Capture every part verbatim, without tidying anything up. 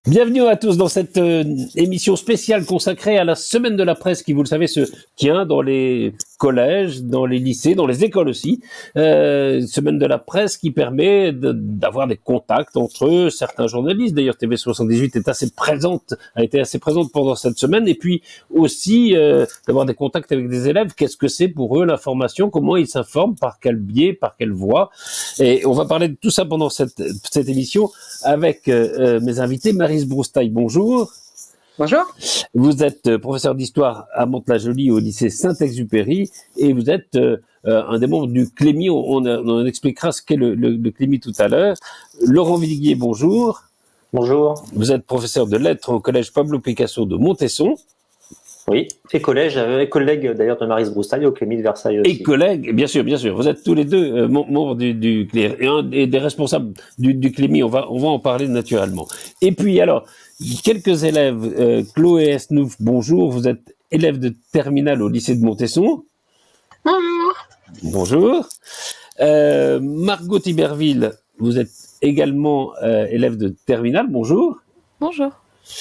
Bienvenue à tous dans cette euh, émission spéciale consacrée à la Semaine de la Presse qui, vous le savez, se tient dans les collèges, dans les lycées, dans les écoles aussi. Euh, Semaine de la Presse qui permet de, d'avoir des contacts entre certains journalistes. D'ailleurs, T V soixante-dix-huit est assez présente, a été assez présente pendant cette semaine. Et puis aussi euh, d'avoir des contacts avec des élèves. Qu'est-ce que c'est pour eux l'information? Comment ils s'informent? Par quel biais? Par quelle voie? Et on va parler de tout ça pendant cette, cette émission avec euh, mes invités. Maryse Broustaille, bonjour. Bonjour. Vous êtes professeur d'histoire à Mantes-la-Jolie au lycée Saint-Exupéry et vous êtes euh, un des membres du Clémy. On, on, on expliquera ce qu'est le, le, le Clémy tout à l'heure. Laurent Viguier, bonjour. Bonjour. Vous êtes professeur de lettres au collège Pablo Picasso de Montesson. Oui, et collège, euh, collègue d'ailleurs de Maryse Broustaille au Clémy de Versailles aussi. Et collègue, bien sûr, bien sûr. Vous êtes tous les deux euh, membres du, du Clémy et un des, des responsables du, du Clémy. On va, on va en parler naturellement. Et puis alors, quelques élèves. Euh, Chloé Esnouf, bonjour. Vous êtes élève de terminale au lycée de Montesson. Bonjour. Bonjour. Euh, Margot Tiberville, vous êtes également euh, élève de terminale. Bonjour. Bonjour.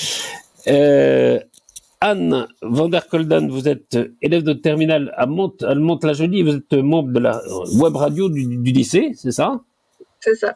Euh, Anne van der Kolden, vous êtes élève de terminale à Mantes, à Mantes-la-Jolie, vous êtes membre de la web radio du, du lycée, c'est ça? C'est ça.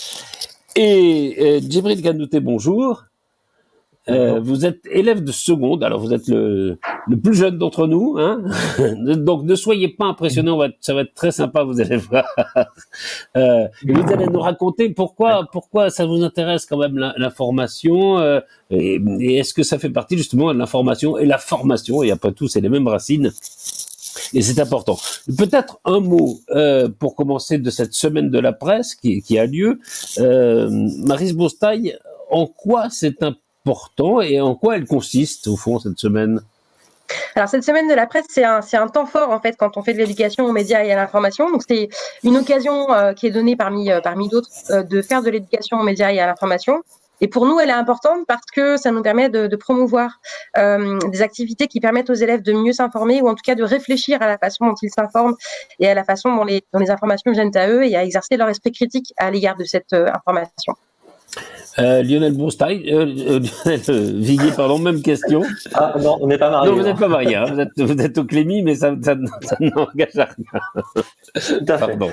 Et euh, Djibril Kanouté, bonjour. Euh, vous êtes élève de seconde, alors vous êtes le, le plus jeune d'entre nous, hein. Donc ne soyez pas impressionnés, on va, ça va être très sympa, vous allez voir. Euh, et vous allez nous raconter pourquoi, pourquoi ça vous intéresse quand même l'information, euh, et, et est-ce que ça fait partie justement de l'information et la formation, et après tout c'est les mêmes racines. Et c'est important. Peut-être un mot euh, pour commencer de cette semaine de la presse qui, qui a lieu. Euh, Maryse Broustaille, en quoi c'est important important et en quoi elle consiste au fond cette semaine? Alors cette semaine de la presse, c'est un, c'est un temps fort en fait quand on fait de l'éducation aux médias et à l'information. Donc c'est une occasion euh, qui est donnée parmi, euh, parmi d'autres euh, de faire de l'éducation aux médias et à l'information. Et pour nous, elle est importante parce que ça nous permet de, de promouvoir euh, des activités qui permettent aux élèves de mieux s'informer ou en tout cas de réfléchir à la façon dont ils s'informent et à la façon dont les, dont les informations viennent à eux et à exercer leur esprit critique à l'égard de cette euh, information. Euh, Lionel Broustaille, euh, euh, Lionel euh, Viguier, pardon, même question. Ah non, on n'est pas mariés. Non, vous n'êtes pas marié, hein, vous, êtes, vous êtes au Clémy, mais ça, ça, ça n'engage à rien. Tout à fait. Pardon.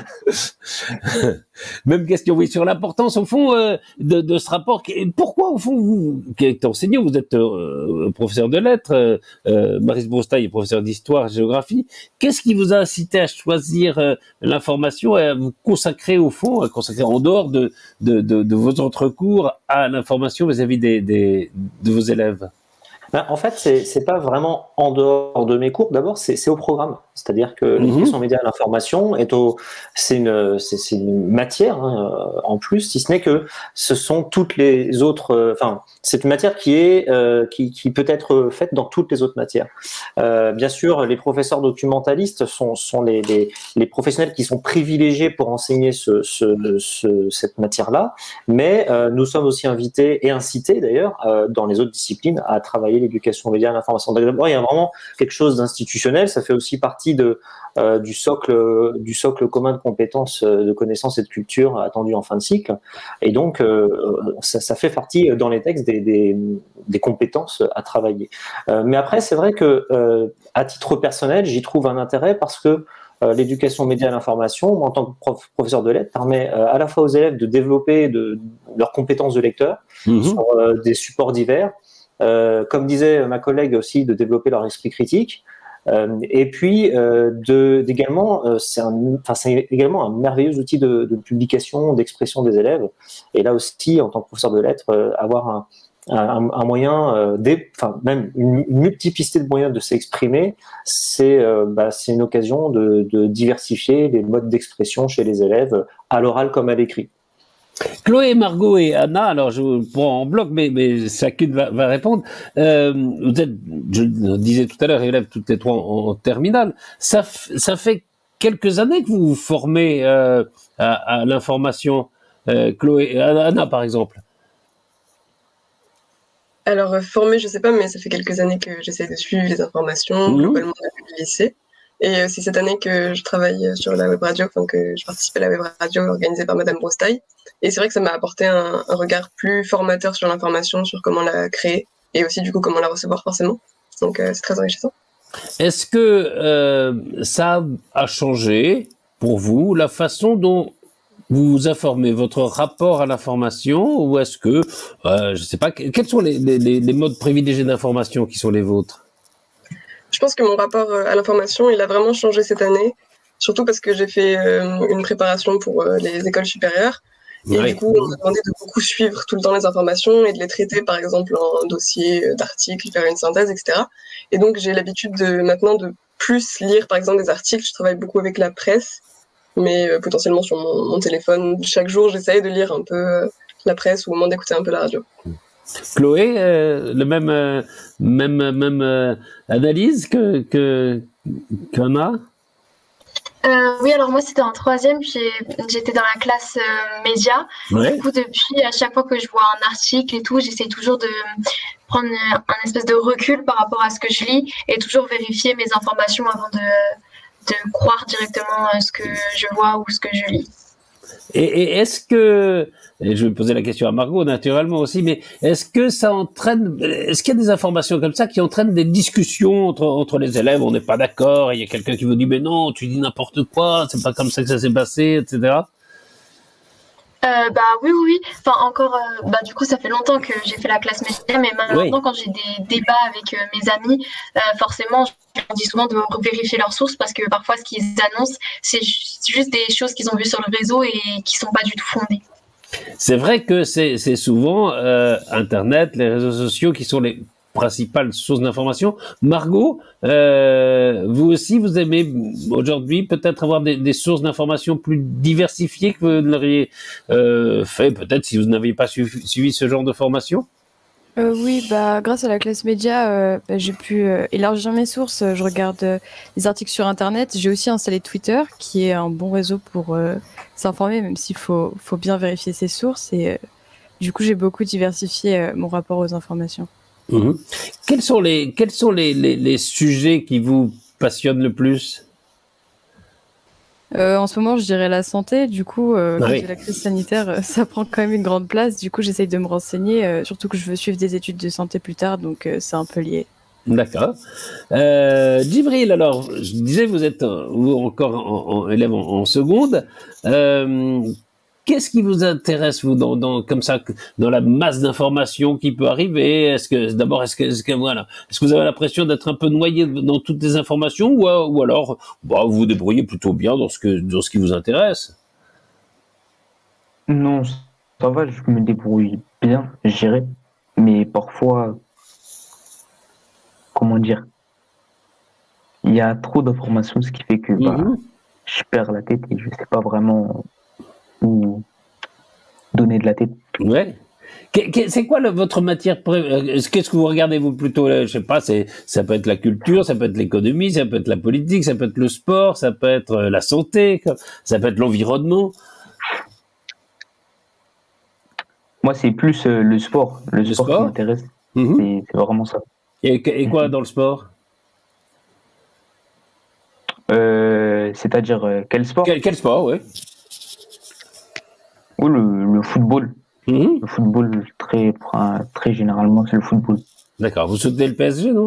Même question, oui, sur l'importance, au fond, euh, de, de ce rapport. Pourquoi, au fond, vous, qui êtes enseignant, vous êtes euh, professeur de lettres, euh, Maryse Broustaille est professeur d'histoire, géographie. Qu'est-ce qui vous a incité à choisir euh, l'information et à vous consacrer, au fond, à consacrer en dehors de, de, de, de vos autres cours à l'information vis-à-vis des, des, de vos élèves? Ben, en fait, c'est, c'est pas vraiment en dehors de mes cours. D'abord, c'est, c'est au programme. C'est-à-dire que Mmh. l'éducation média à l'information est au, c'est une, c'est, c'est une matière hein, en plus, si ce n'est que ce sont toutes les autres. Enfin, euh, c'est une matière qui est, euh, qui, qui peut être faite dans toutes les autres matières. Euh, bien sûr, les professeurs documentalistes sont, sont les, les, les professionnels qui sont privilégiés pour enseigner ce, ce, ce, cette matière-là. Mais euh, nous sommes aussi invités et incités d'ailleurs euh, dans les autres disciplines à travailler l'éducation média à l'information. D'abord, il y a vraiment quelque chose d'institutionnel. Ça fait aussi partie de, euh, du socle, du socle commun de compétences, de connaissances et de culture attendu en fin de cycle. Et donc, euh, ça, ça fait partie dans les textes des, des, des compétences à travailler. Euh, mais après, c'est vrai que, euh, à titre personnel, j'y trouve un intérêt parce que euh, l'éducation média à l'information, moi, en tant que prof, professeur de lettres, permet euh, à la fois aux élèves de développer de, leurs compétences de lecteur mmh. sur euh, des supports divers. Euh, comme disait ma collègue aussi, de développer leur esprit critique. Euh, et puis, euh, de, d'également, euh, c'est, un, enfin, c'est également un merveilleux outil de, de publication, d'expression des élèves. Et là aussi, en tant que professeur de lettres, euh, avoir un, un, un moyen, euh, des, enfin, même une, une multiplicité de moyens de s'exprimer, c'est, euh, bah, c'est une occasion de, de diversifier les modes d'expression chez les élèves, à l'oral comme à l'écrit. Chloé, Margot et Anna, alors je vous prends en bloc, mais, mais chacune va, va répondre. Euh, vous êtes, je le disais tout à l'heure, élèves toutes les trois en, en terminale. Ça, ça fait quelques années que vous vous formez euh, à, à l'information. Euh, Chloé, Anna par exemple. Alors, euh, formée, je sais pas, mais ça fait quelques années que j'essaie de suivre les informations, mmh. globalement depuis le lycée. Et euh, c'est cette année que je travaille sur la web radio, enfin que je participe à la web radio organisée par Madame Brostaille. Et c'est vrai que ça m'a apporté un, un regard plus formateur sur l'information, sur comment la créer et aussi du coup comment la recevoir forcément. Donc euh, c'est très enrichissant. Est-ce que euh, ça a changé pour vous la façon dont vous vous informez, votre rapport à l'information, ou est-ce que, euh, je sais pas, quels sont les, les, les modes privilégiés d'information qui sont les vôtres? Je pense que mon rapport à l'information, il a vraiment changé cette année, surtout parce que j'ai fait euh, une préparation pour euh, les écoles supérieures. Et oui. Du coup, on m'a demandé de beaucoup suivre tout le temps les informations et de les traiter, par exemple, en dossier d'articles, faire une synthèse, et cetera. Et donc, j'ai l'habitude de maintenant de plus lire, par exemple, des articles. Je travaille beaucoup avec la presse, mais euh, potentiellement sur mon, mon téléphone. Chaque jour, j'essaye de lire un peu euh, la presse ou au moins d'écouter un peu la radio. Chloé, euh, le même, euh, même, même euh, analyse que, que, qu'on a? Euh, oui, alors moi c'était en troisième, j'ai, j'étais dans la classe euh, média. Ouais. Du coup, depuis, à chaque fois que je vois un article et tout, j'essaie toujours de prendre un, un espèce de recul par rapport à ce que je lis et toujours vérifier mes informations avant de, de croire directement ce que je vois ou ce que je lis. Et, et est-ce que, et je vais poser la question à Margot naturellement aussi, mais est-ce que ça entraîne, est-ce qu'il y a des informations comme ça qui entraînent des discussions entre, entre les élèves, on n'est pas d'accord, et il y a quelqu'un qui vous dit mais non, tu dis n'importe quoi, c'est pas comme ça que ça s'est passé, et cetera. Euh, bah oui, oui, oui. Enfin, encore, euh, bah du coup, ça fait longtemps que j'ai fait la classe média, mais maintenant, oui. Quand j'ai des débats avec euh, mes amis, euh, forcément, je leur dis souvent de vérifier leurs sources parce que parfois, ce qu'ils annoncent, c'est juste des choses qu'ils ont vues sur le réseau et qui sont pas du tout fondées. C'est vrai que c'est, c'est souvent euh, Internet, les réseaux sociaux qui sont les principales sources d'information. Margot, euh, vous aussi, vous aimez aujourd'hui peut-être avoir des, des sources d'information plus diversifiées que vous l'auriez euh, fait, peut-être si vous n'aviez pas suivi, suivi ce genre de formation? Euh, oui, bah grâce à la classe média, euh, bah, j'ai pu euh, élargir mes sources. Je regarde euh, les articles sur Internet. J'ai aussi installé Twitter, qui est un bon réseau pour euh, s'informer, même s'il faut, faut bien vérifier ses sources. Et euh, du coup, j'ai beaucoup diversifié euh, mon rapport aux informations. Mmh. Quels sont les quels sont les, les, les sujets qui vous passionnent le plus? Euh, en ce moment, je dirais la santé. Du coup, euh, ah quand oui. il y a la crise sanitaire, ça prend quand même une grande place. Du coup, j'essaye de me renseigner, euh, surtout que je veux suivre des études de santé plus tard, donc euh, c'est un peu lié. D'accord. Euh, Djibril, alors, je disais, vous êtes euh, vous encore en, en, élève en, en seconde. Euh, Qu'est-ce qui vous intéresse, vous, dans, dans, comme ça, dans la masse d'informations qui peut arriver? Est-ce que, d'abord, est-ce que, est-ce que, voilà, est-ce que vous avez l'impression d'être un peu noyé dans toutes les informations ou, ou alors, bah, vous vous débrouillez plutôt bien dans ce que, dans ce qui vous intéresse? Non, ça va, je me débrouille bien, je dirais. Mais parfois, comment dire, il y a trop d'informations, ce qui fait que, bah, mm-hmm. je perds la tête et je sais pas vraiment ou donner de la tête. Ouais. C'est quoi le, votre matière préférée? Qu'est-ce que vous regardez vous plutôt? Je sais pas. C'est ça peut être la culture, ça peut être l'économie, ça peut être la politique, ça peut être le sport, ça peut être la santé, ça peut être l'environnement. Moi, c'est plus euh, le sport. Le, le sport, sport qui m'intéresse. Mm-hmm. C'est vraiment ça. Et, et quoi mm-hmm. dans le sport? euh, C'est-à-dire euh, quel sport? Quel, quel sport, oui. Oui, le, le football. Mmh. Le football, très, très généralement, c'est le football. D'accord. Vous soutenez le P S G, non?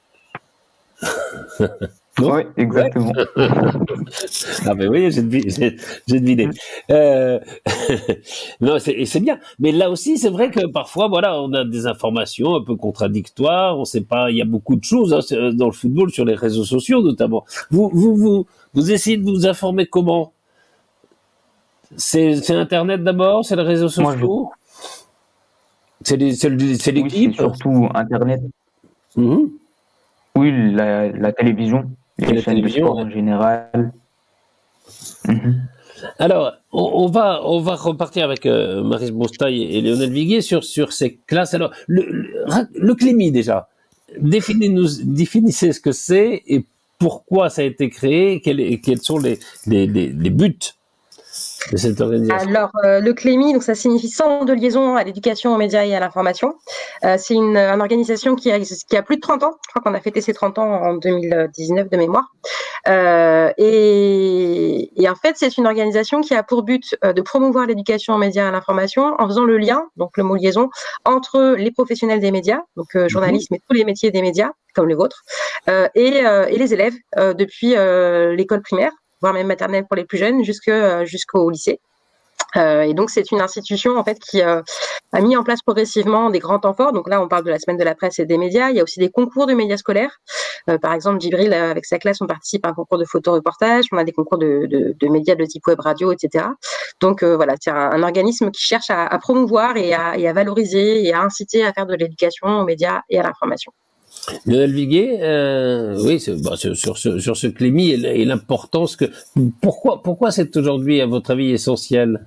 Oui, exactement. Ouais. Ah ben oui, j'ai deviné. J'ai deviné. Euh... non, c'est, c'est bien. Mais là aussi, c'est vrai que parfois, voilà, on a des informations un peu contradictoires. On sait pas. Il y a beaucoup de choses hein, dans le football, sur les réseaux sociaux notamment. Vous, vous, vous, vous essayez de vous informer comment? C'est, c'est Internet d'abord, c'est les réseaux sociaux. C'est les, c'est, le, c'est l'équipe. Oui, c'est surtout Internet. Mmh. Oui, la, la télévision, les la chaînes télévision, de sport ouais. en général. Mmh. Alors, on, on va on va repartir avec euh, Maryse Brostaille et Lionel Viguier sur sur ces classes. Alors, le le, le Clémy déjà. Définissez-nous, définissez ce que c'est et pourquoi ça a été créé. Quels, quels sont les les les, les buts de cette organisation? Alors, euh, le Clémy, donc ça signifie Centre de liaison à l'éducation, aux médias et à l'information. Euh, c'est une, une organisation qui a, qui a plus de trente ans. Je crois qu'on a fêté ses trente ans en deux mille dix-neuf de mémoire. Euh, et, et en fait, c'est une organisation qui a pour but euh, de promouvoir l'éducation aux médias et à l'information en faisant le lien, donc le mot liaison, entre les professionnels des médias, donc euh, journalisme et tous les métiers des médias, comme le vôtre, euh, et, euh, et les élèves euh, depuis euh, l'école primaire, voire même maternelle pour les plus jeunes, jusque, euh, jusqu'au lycée. Euh, et donc c'est une institution en fait qui euh, a mis en place progressivement des grands temps forts. Donc là on parle de la semaine de la presse et des médias. Il y a aussi des concours de médias scolaires. Euh, par exemple Djibril euh, avec sa classe on participe à un concours de photoreportage. On a des concours de, de, de médias de type web radio, et cetera. Donc euh, voilà, c'est un, un organisme qui cherche à, à promouvoir et à, et à valoriser et à inciter à faire de l'éducation aux médias et à l'information. Lionel Viguier, euh, oui, bah, sur, sur ce sur ce Clémy et l'importance que pourquoi pourquoi c'est aujourd'hui à votre avis essentiel?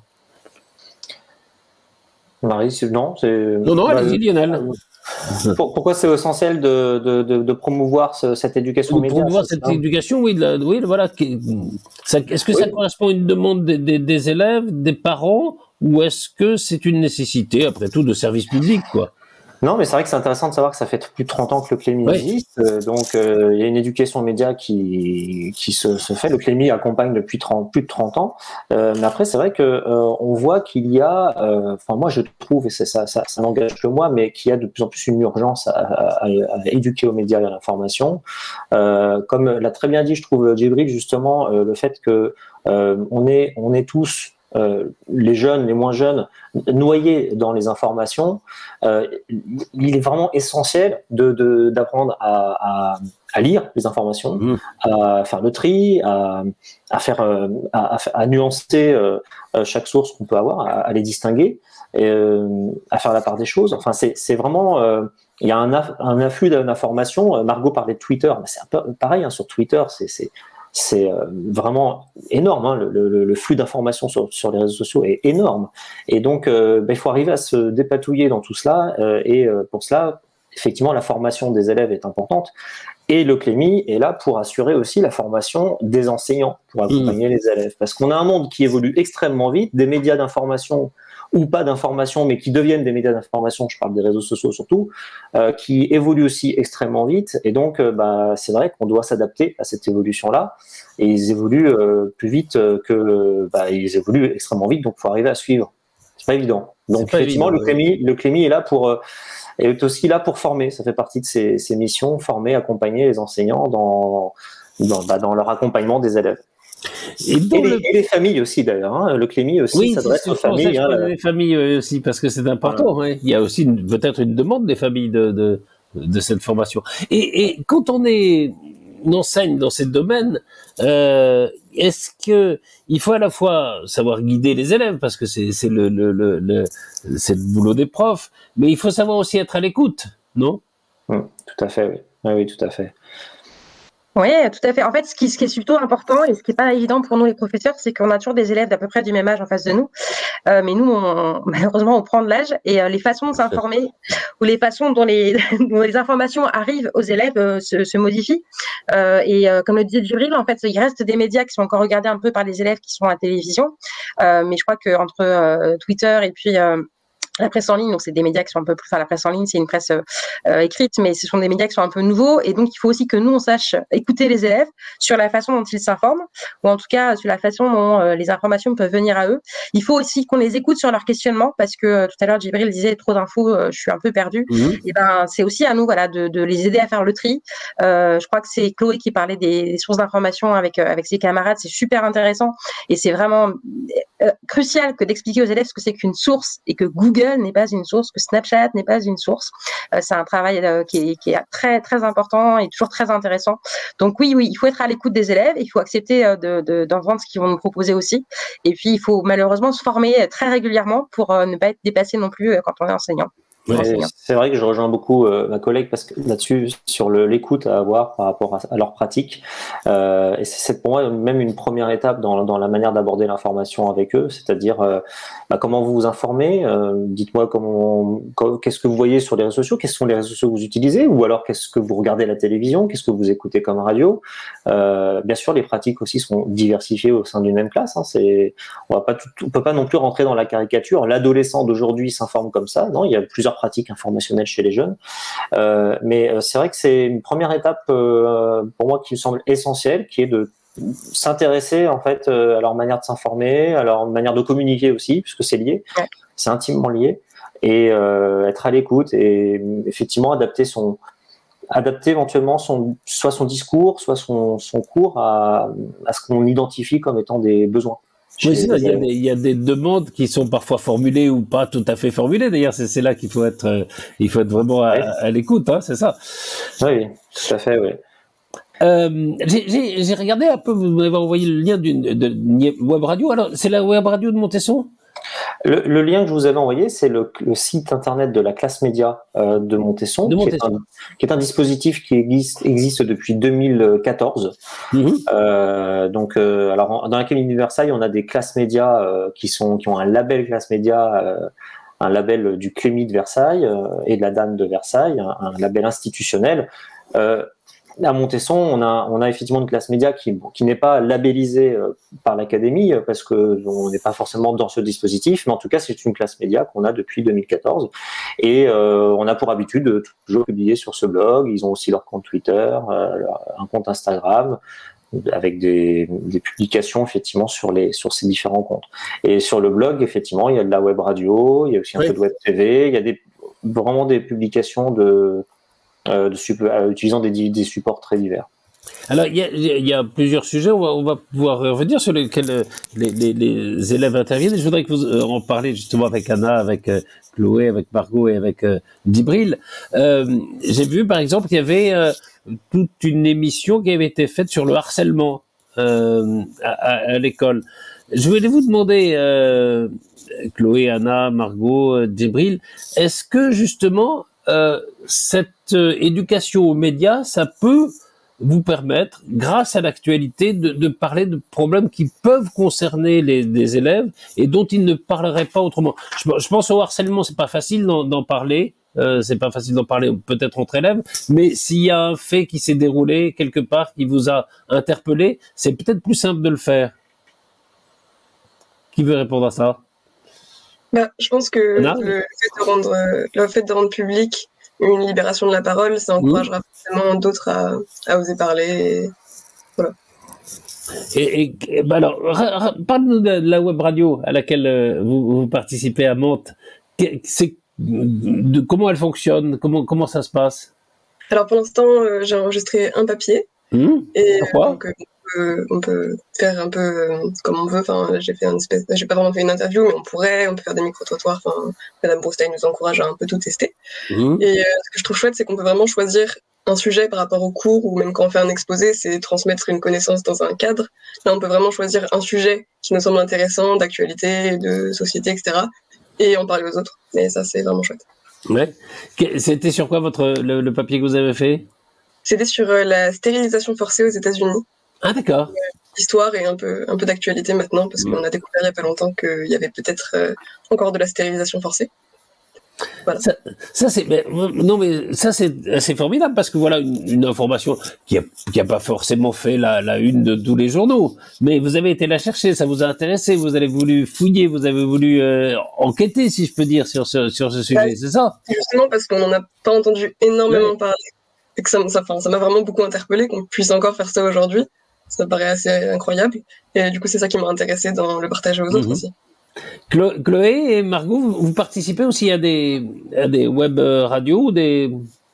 Marie, non, c'est non non, allez-y Lionel. Pourquoi c'est essentiel de, de, de, de promouvoir ce, cette éducation aux médias? Promouvoir cette éducation, oui, de la, oui, voilà. Est-ce que ça oui. correspond à une demande des, des, des élèves, des parents, ou est-ce que c'est une nécessité, après tout, de service public, quoi? Non, mais c'est vrai que c'est intéressant de savoir que ça fait plus de trente ans que le Clémy oui. existe. Euh, donc, euh, il y a une éducation aux médias qui, qui se, se fait. Le Clémy accompagne depuis trente, plus de trente ans. Euh, mais après, c'est vrai que euh, on voit qu'il y a, enfin, euh, moi, je trouve, et c'est ça, ça, ça n'engage que moi, mais qu'il y a de plus en plus une urgence à, à, à, à éduquer aux médias et à l'information. Euh, comme l'a très bien dit, je trouve, Djibril, justement, euh, le fait que euh, on est, on est tous Euh, les jeunes, les moins jeunes, noyés dans les informations, euh, il est vraiment essentiel de, de, d'apprendre à, à, à lire les informations, mmh. à faire le tri, à, à, faire, à, à nuancer euh, chaque source qu'on peut avoir, à, à les distinguer, et, euh, à faire la part des choses. Enfin, c'est, c'est vraiment... Euh, il y a un, aff, un afflux d'informations. Margot parlait de Twitter, c'est un peu pareil hein, sur Twitter, c'est... c'est C'est vraiment énorme, hein, le, le, le flux d'informations sur, sur les réseaux sociaux est énorme. Et donc, euh, ben, il faut arriver à se dépatouiller dans tout cela. Euh, et euh, pour cela, effectivement, la formation des élèves est importante. Et le Clémy est là pour assurer aussi la formation des enseignants, pour accompagner mmh. les élèves. Parce qu'on a un monde qui évolue extrêmement vite, des médias d'information ou pas d'information, mais qui deviennent des médias d'information, je parle des réseaux sociaux surtout, euh, qui évoluent aussi extrêmement vite. Et donc, euh, bah, c'est vrai qu'on doit s'adapter à cette évolution-là. Et ils évoluent euh, plus vite que... Bah, ils évoluent extrêmement vite, donc il faut arriver à suivre. C'est pas évident. Donc, effectivement, évident, le, Clémy, le Clémy est là pour... Euh, est aussi là pour former. Ça fait partie de ses, ses missions, former, accompagner les enseignants dans, dans, bah, dans leur accompagnement des élèves. Et, et, les, le... et les familles aussi d'ailleurs, hein. Le Clémy aussi oui, s'adresse aux familles. Hein, la... Les familles aussi parce que c'est important. Voilà. Hein. Il y a aussi peut-être une demande des familles de, de, de cette formation. Et, et quand on est on enseigne dans ces domaines, euh, est-ce que il faut à la fois savoir guider les élèves parce que c'est c'est le, le, le, le c'est le boulot des profs, mais il faut savoir aussi être à l'écoute, non? Mmh, tout à fait, oui. Oui, oui, tout à fait. Oui, tout à fait. En fait, ce qui, ce qui est surtout important et ce qui n'est pas évident pour nous les professeurs, c'est qu'on a toujours des élèves d'à peu près du même âge en face de nous. Euh, mais nous, on, malheureusement, on prend de l'âge et euh, les façons de s'informer ou les façons dont les, dont les informations arrivent aux élèves euh, se, se modifient. Euh, et euh, comme le disait Djibril, en fait, il reste des médias qui sont encore regardés un peu par les élèves qui sont à la télévision. Euh, mais je crois qu'entre euh, Twitter et puis... Euh, la presse en ligne, donc c'est des médias qui sont un peu plus, enfin la presse en ligne c'est une presse euh, écrite, mais ce sont des médias qui sont un peu nouveaux et donc il faut aussi que nous on sache écouter les élèves sur la façon dont ils s'informent ou en tout cas sur la façon dont euh, les informations peuvent venir à eux. Il faut aussi qu'on les écoute sur leurs questionnements parce que euh, tout à l'heure Djibril disait trop d'infos, euh, je suis un peu perdu. Mmh. Et ben c'est aussi à nous voilà de, de les aider à faire le tri. Euh, je crois que c'est Chloé qui parlait des, des sources d'informations avec euh, avec ses camarades, c'est super intéressant et c'est vraiment euh, crucial que d'expliquer aux élèves ce que c'est qu'une source et que Google n'est pas une source, que Snapchat n'est pas une source. Euh, c'est un travail euh, qui, est, qui est très très important et toujours très intéressant. Donc oui, oui, il faut être à l'écoute des élèves, il faut accepter euh, de, de, d'entendre ce qu'ils vont nous proposer aussi. Et puis il faut malheureusement se former très régulièrement pour euh, ne pas être dépassé non plus euh, quand on est enseignant. C'est vrai que je rejoins beaucoup euh, ma collègue parce que là-dessus sur le, l'écoute à avoir par rapport à, à leur pratique euh, et c'est pour moi même une première étape dans, dans la manière d'aborder l'information avec eux, c'est-à-dire euh, bah, comment vous vous informez, euh, dites-moi comment, qu'est-ce que vous voyez sur les réseaux sociaux, quels sont les réseaux sociaux que vous utilisez ou alors qu'est-ce que vous regardez à la télévision, qu'est-ce que vous écoutez comme radio. Euh, bien sûr les pratiques aussi sont diversifiées au sein d'une même classe, hein, c'est, on va pas tout, on peut pas non plus rentrer dans la caricature, l'adolescent d'aujourd'hui s'informe comme ça, non, il y a plusieurs plusieurs pratiques informationnelles chez les jeunes. Euh, mais euh, c'est vrai que c'est une première étape euh, pour moi qui me semble essentielle, qui est de s'intéresser en fait euh, à leur manière de s'informer, à leur manière de communiquer aussi, puisque c'est lié, ouais. c'est intimement lié, et euh, être à l'écoute et effectivement adapter son, adapter éventuellement son, soit son discours, soit son, son cours à, à ce qu'on identifie comme étant des besoins. Oui, c'est ça, il y a des, il y a des demandes qui sont parfois formulées ou pas tout à fait formulées. D'ailleurs, c'est, c'est là qu'il faut être, euh, il faut être vraiment à, ouais. à l'écoute, hein, c'est ça. Oui, tout à fait, oui. Euh, j'ai, j'ai, j'ai regardé un peu, vous m'avez envoyé le lien d'une de, de web radio. Alors, c'est la web radio de Montesson? Le, le lien que je vous avais envoyé, c'est le, le site internet de la classe média euh, de Montesson, de qui, Montesson. Est un, qui est un dispositif qui existe, existe depuis deux mille quatorze. Mmh. Euh, donc, euh, alors dans l'Académie de Versailles, on a des classes médias euh, qui sont qui ont un label classe média, euh, un label du Clémy de Versailles euh, et de la Dame de Versailles, un, un label institutionnel. Euh, À Montesson, on a, on a effectivement une classe média qui, qui n'est pas labellisée euh, par l'Académie parce que on n'est pas forcément dans ce dispositif, mais en tout cas, c'est une classe média qu'on a depuis deux mille quatorze et euh, on a pour habitude de toujours publier sur ce blog. Ils ont aussi leur compte Twitter, euh, un compte Instagram avec des, des publications effectivement sur les sur ces différents comptes. Et sur le blog, effectivement, il y a de la web radio, il y a aussi un oui. peu de web T V, il y a des vraiment des publications de Euh, de super, euh, utilisant des, des supports très divers. Alors, il y a, il y a plusieurs sujets, on va, on va pouvoir revenir sur lesquels les, les, les élèves interviennent. Je voudrais que vous en parliez justement avec Anna, avec euh, Chloé, avec Margot et avec euh, Djibril. Euh, j'ai vu, par exemple, qu'il y avait euh, toute une émission qui avait été faite sur le harcèlement euh, à, à, à l'école. Je voulais vous demander, euh, Chloé, Anna, Margot, euh, Djibril, est-ce que justement Euh, cette euh, éducation aux médias, ça peut vous permettre, grâce à l'actualité, de, de parler de problèmes qui peuvent concerner les, les élèves et dont ils ne parleraient pas autrement. Je, je pense au harcèlement, c'est pas facile d'en, d'en parler, euh, c'est pas facile d'en parler peut-être entre élèves, mais s'il y a un fait qui s'est déroulé quelque part, qui vous a interpellé, c'est peut-être plus simple de le faire. Qui veut répondre à ça? Bah, je pense que le fait, de rendre, le fait de rendre public une libération de la parole, ça encouragera mmh. forcément d'autres à, à oser parler. Et voilà. Et, et, et bah alors, parle-nous de la web radio à laquelle vous, vous participez à Mantes. C'est, de, comment elle fonctionne? Comment, comment ça se passe? Alors pour l'instant, euh, j'ai enregistré un papier. Mmh. Et Pourquoi donc, euh, Euh, on peut faire un peu euh, comme on veut. Enfin, j'ai fait une espèce, j'ai pas vraiment fait une interview, mais on pourrait, on peut faire des micro-trottoirs. Enfin, Madame Brousteil nous encourage à un peu tout tester. Mmh. Et euh, ce que je trouve chouette, c'est qu'on peut vraiment choisir un sujet par rapport au cours, ou même quand on fait un exposé, c'est transmettre une connaissance dans un cadre. Là, on peut vraiment choisir un sujet qui nous semble intéressant, d'actualité, de société, et cetera, et en parler aux autres. Et ça, c'est vraiment chouette. Ouais. C'était sur quoi votre le, le papier que vous avez fait? C'était sur euh, la stérilisation forcée aux États-Unis. Ah d'accord. L'histoire et un peu, un peu d'actualité maintenant, parce qu'on a découvert il n'y a pas longtemps qu'il y avait peut-être euh, encore de la stérilisation forcée. Voilà. Ça, ça c'est, mais, non mais ça c'est, c'est formidable parce que voilà une, une information qui a, qui a pas forcément fait la, la une de tous les journaux, mais vous avez été la chercher, ça vous a intéressé, vous avez voulu fouiller, vous avez voulu euh, enquêter, si je peux dire, sur ce, sur ce sujet, ouais, c'est ça? Justement parce qu'on n'en a pas entendu énormément ouais. parler et que ça, ça, ça m'a vraiment beaucoup interpellé qu'on puisse encore faire ça aujourd'hui. Ça paraît assez incroyable. Et du coup, c'est ça qui m'a intéressé dans le partage aux autres mmh. aussi. Chlo- Chloé et Margot, vous, vous participez aussi à des, à des web radios ou des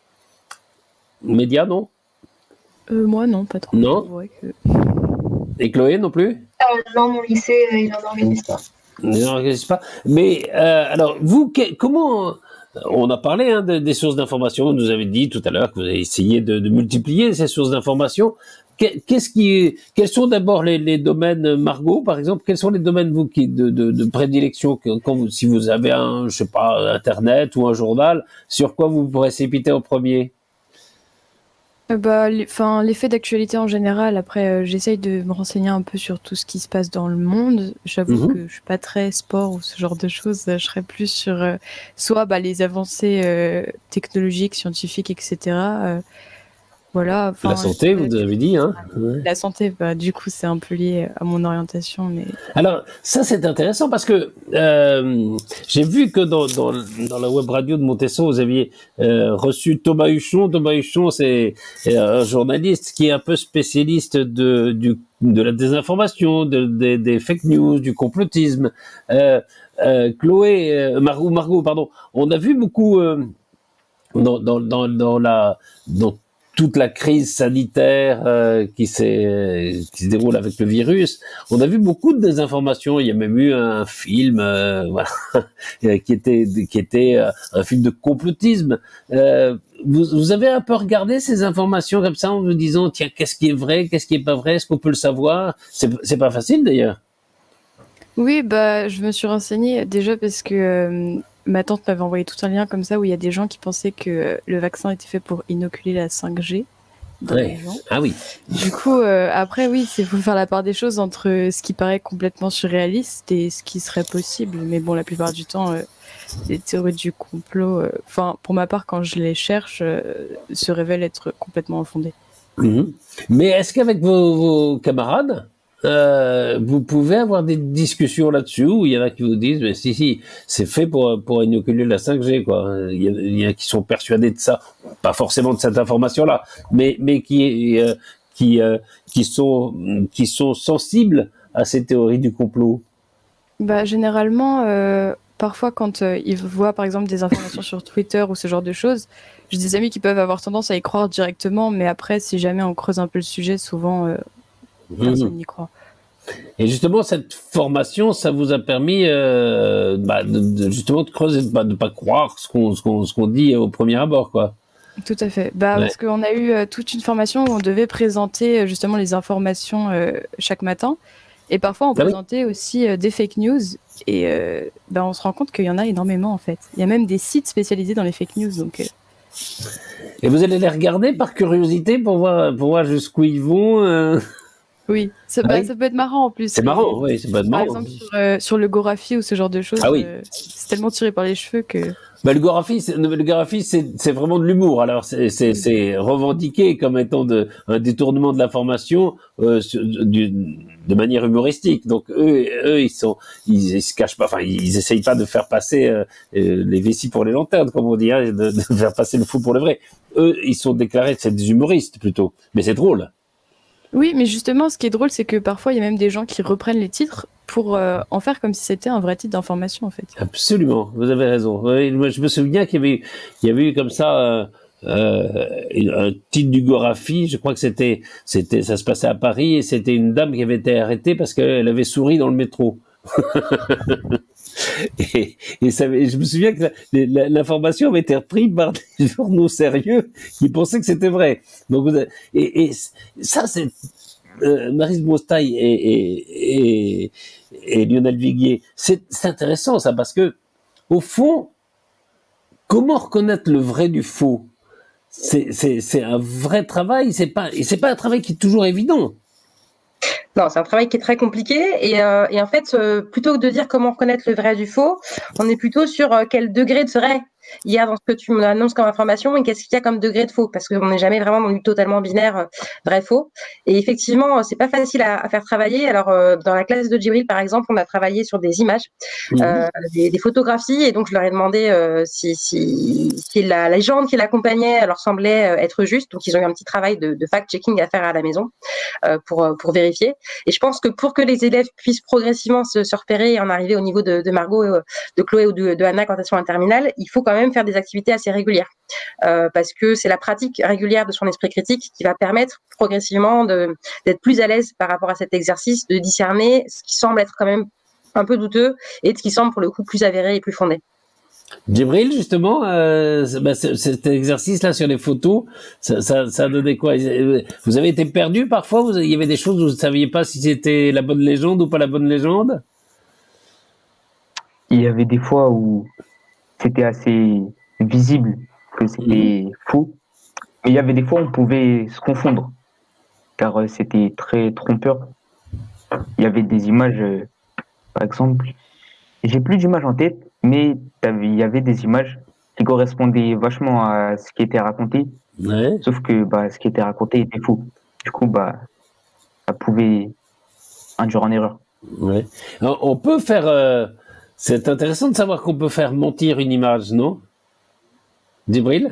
médias, non euh, Moi, non, pas trop. Non que... Et Chloé, non plus euh, Non, mon lycée, euh, il n'en organise pas. Il n'en organise pas. Mais, euh, alors, vous, que, comment... On a parlé hein, de, des sources d'information. Vous nous avez dit tout à l'heure que vous avez essayé de, de multiplier ces sources d'information. Qu'est-ce qui, quels sont d'abord les, les domaines, Margot, par exemple, quels sont les domaines vous qui de, de, de prédilection quand vous, si vous avez un, je sais pas, Internet ou un journal, sur quoi vous vous précipitez en premier? Euh, bah, enfin, les, les faits d'actualité en général. Après, euh, j'essaye de me renseigner un peu sur tout ce qui se passe dans le monde. J'avoue mmh. que je suis pas très sport ou ce genre de choses. Je serais plus sur euh, soit bah, les avancées euh, technologiques, scientifiques, et cetera. Euh, Voilà. La santé, vous avez dit, hein. La santé, bah, du coup, c'est un peu lié à mon orientation. Mais... Alors, ça, c'est intéressant parce que euh, j'ai vu que dans, dans, dans la web radio de Montesson, vous aviez euh, reçu Thomas Huchon. Thomas Huchon, c'est un journaliste qui est un peu spécialiste de, du, de la désinformation, de, de, des fake news, du complotisme. Euh, euh, Chloé, euh, Margot, Margot, pardon, on a vu beaucoup euh, dans, dans, dans, dans la... Dans toute la crise sanitaire euh, qui, s'est, qui se déroule avec le virus, on a vu beaucoup de désinformation. Il y a même eu un film euh, voilà, qui était, qui était euh, un film de complotisme. Euh, vous, vous avez un peu regardé ces informations comme ça en vous disant, tiens, qu'est-ce qui est vrai, qu'est-ce qui est pas vrai, est-ce qu'on peut le savoir? C'est, c'est pas facile d'ailleurs. Oui, bah, je me suis renseignée déjà parce que euh, ma tante m'avait envoyé tout un lien comme ça où il y a des gens qui pensaient que le vaccin était fait pour inoculer la cinq G dans ouais. les gens. Ah oui. Du coup, euh, après, oui, c'est faut faire la part des choses entre ce qui paraît complètement surréaliste et ce qui serait possible. Mais bon, la plupart du temps, euh, les théories du complot, enfin, euh, pour ma part, quand je les cherche, euh, se révèlent être complètement infondées. Mmh. Mais est-ce qu'avec vos, vos camarades, Euh, vous pouvez avoir des discussions là-dessus où il y en a qui vous disent mais si si c'est fait pour pour inoculer la cinq G quoi. Il y, a, il y en a qui sont persuadés de ça, pas forcément de cette information-là, mais mais qui euh, qui euh, qui sont qui sont sensibles à ces théories du complot. Bah généralement euh, parfois quand euh, ils voient par exemple des informations sur Twitter ou ce genre de choses, j'ai des amis qui peuvent avoir tendance à y croire directement, mais après si jamais on creuse un peu le sujet, souvent euh, personne n'y croit. Et justement, cette formation, ça vous a permis euh, bah, de, de, justement de creuser, de ne pas croire ce qu'on, ce, qu'on, ce qu'on dit au premier abord, quoi. Tout à fait. Bah, ouais. Parce qu'on a eu euh, toute une formation où on devait présenter euh, justement les informations euh, chaque matin. Et parfois, on ah présentait oui. aussi euh, des fake news. Et euh, bah, on se rend compte qu'il y en a énormément, en fait. Il y a même des sites spécialisés dans les fake news. Donc, euh... Et vous allez les regarder par curiosité pour voir, pour voir jusqu'où ils vont euh... Oui, ça, ah bah, oui, ça peut être marrant en plus. C'est marrant, oui, c'est pas marrant. Par exemple, sur, euh, sur le Gorafi ou ce genre de choses, ah oui. euh, c'est tellement tiré par les cheveux que... Bah, le Gorafi, c'est, le Gorafi, c'est, c'est vraiment de l'humour. Alors, c'est, c'est, c'est revendiqué comme étant de, un détournement de l'information euh, du, de manière humoristique. Donc, eux, eux ils, sont, ils, ils se cachent pas, enfin, ils essayent pas de faire passer euh, les vessies pour les lanternes, comme on dit, hein, de, de faire passer le fou pour le vrai. Eux, ils sont déclarés, c'est des humoristes plutôt. Mais c'est drôle. Oui, mais justement, ce qui est drôle, c'est que parfois, il y a même des gens qui reprennent les titres pour euh, en faire comme si c'était un vrai titre d'information, en fait. Absolument, vous avez raison. Oui, moi, je me souviens qu'il y avait, il y avait eu comme ça euh, euh, un titre du Gorafi. Je crois que c'était, c'était, ça se passait à Paris et c'était une dame qui avait été arrêtée parce qu'elle avait souri dans le métro. et, et, ça, et je me souviens que la, la, l'information avait été reprise par des journaux sérieux qui pensaient que c'était vrai. Donc, vous avez, et, et ça, c'est euh, Maryse Brostaille et, et, et, et Lionel Viguier. C'est, c'est intéressant ça parce que au fond, comment reconnaître le vrai du faux? C'est, c'est, c'est un vrai travail. C'est pas, et c'est pas un travail qui est toujours évident. Non, c'est un travail qui est très compliqué et, euh, et en fait, euh, plutôt que de dire comment reconnaître le vrai du faux, on est plutôt sur euh, quel degré de vrai il y a dans ce que tu m'annonces comme information et qu'est-ce qu'il y a comme degré de faux, parce qu'on n'est jamais vraiment dans du totalement binaire euh, vrai-faux. Et effectivement, c'est pas facile à, à faire travailler. Alors, euh, dans la classe de Djibril, par exemple, on a travaillé sur des images, mmh. euh, des, des photographies, et donc je leur ai demandé euh, si, si, si la légende qui l'accompagnait leur semblait être juste. Donc, ils ont eu un petit travail de, de fact-checking à faire à la maison euh, pour, pour vérifier. Et je pense que pour que les élèves puissent progressivement se, se repérer et en arriver au niveau de, de Margot, de Chloé ou de, de Anna quand elles sont en terminale, il faut quand même faire des activités assez régulières euh, parce que c'est la pratique régulière de son esprit critique qui va permettre progressivement de, d'être plus à l'aise par rapport à cet exercice, de discerner ce qui semble être quand même un peu douteux et ce qui semble pour le coup plus avéré et plus fondé. Djibril, justement, euh, bah, cet exercice-là sur les photos, ça, ça, ça a donné quoi? Vous avez été perdu parfois? Vous, il y avait des choses où vous ne saviez pas si c'était la bonne légende ou pas la bonne légende? Il y avait des fois où c'était assez visible que c'était mmh. faux. Mais il y avait des fois où on pouvait se confondre, car euh, c'était très trompeur. Il y avait des images, euh, par exemple, j'ai plus d'images en tête, mais il y avait des images qui correspondaient vachement à ce qui était raconté. Ouais. Sauf que bah, ce qui était raconté était faux. Du coup, bah, ça pouvait induire en erreur. Ouais. Alors, on peut faire... Euh, c'est intéressant de savoir qu'on peut faire mentir une image, non, Djibril?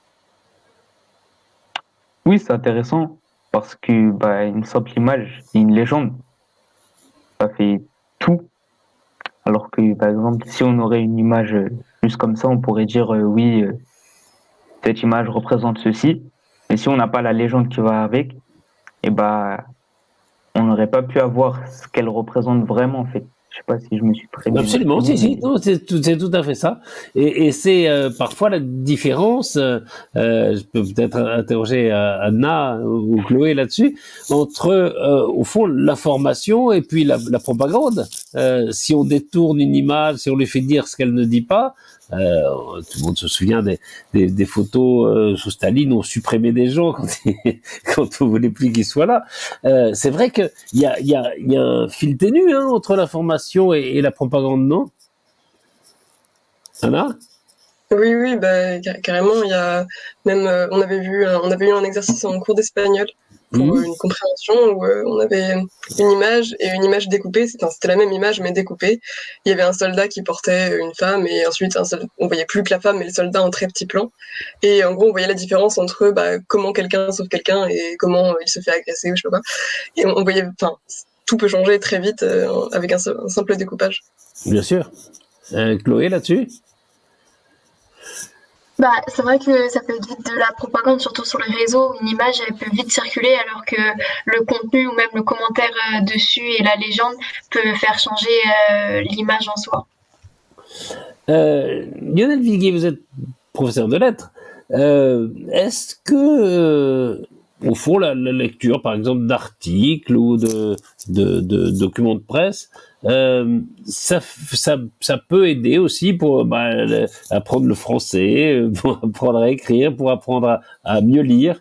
Oui, c'est intéressant parce que bah, une simple image, c'est une légende. Ça fait tout. Alors que, par exemple, si on aurait une image juste comme ça, on pourrait dire euh, oui, euh, cette image représente ceci. Mais si on n'a pas la légende qui va avec, et bah, on n'aurait pas pu avoir ce qu'elle représente vraiment, en fait. Je sais pas si je me suis très bien Absolument, si, si, non, c'est tout, c'est tout à fait ça. Et, et c'est euh, parfois la différence, euh, euh, je peux peut-être interroger euh, Anna ou Chloé là-dessus, entre, euh, au fond, l'information et puis la, la propagande. Euh, si on détourne une image, si on lui fait dire ce qu'elle ne dit pas, euh, tout le monde se souvient des, des, des photos euh, sous Staline, on supprimait des gens quand, quand on voulait plus qu'ils soient là. Euh, c'est vrai qu'il y a, y, a, y a un fil ténu hein, entre l'information et, et la propagande, non, Anna? Oui, oui, bah, carrément. Il y a même, euh, on avait vu, un, on avait eu un exercice en cours d'espagnol pour mmh. une compréhension où euh, on avait une image et une image découpée. C'était, enfin, c'était la même image mais découpée. Il y avait un soldat qui portait une femme et ensuite un soldat, on voyait plus que la femme mais le soldat en très petit plan. Et en gros, on voyait la différence entre bah, comment quelqu'un sauve quelqu'un et comment il se fait agresser ou je sais pas quoi. Et on, on voyait, enfin, tout peut changer très vite euh, avec un, un simple découpage. Bien sûr. Euh, Chloé, là-dessus? Bah, c'est vrai que ça peut être vite de la propagande, surtout sur les réseaux. Une image, elle peut vite circuler, alors que le contenu ou même le commentaire euh, dessus et la légende peut faire changer euh, l'image en soi. Euh, Lionel Viguier, vous êtes professeur de lettres. Euh, est-ce que, euh, au fond, la, la lecture, par exemple, d'articles ou de, de, de documents de presse, Euh, ça, ça, ça peut aider aussi pour bah, apprendre le français, pour apprendre à écrire, pour apprendre à, à mieux lire.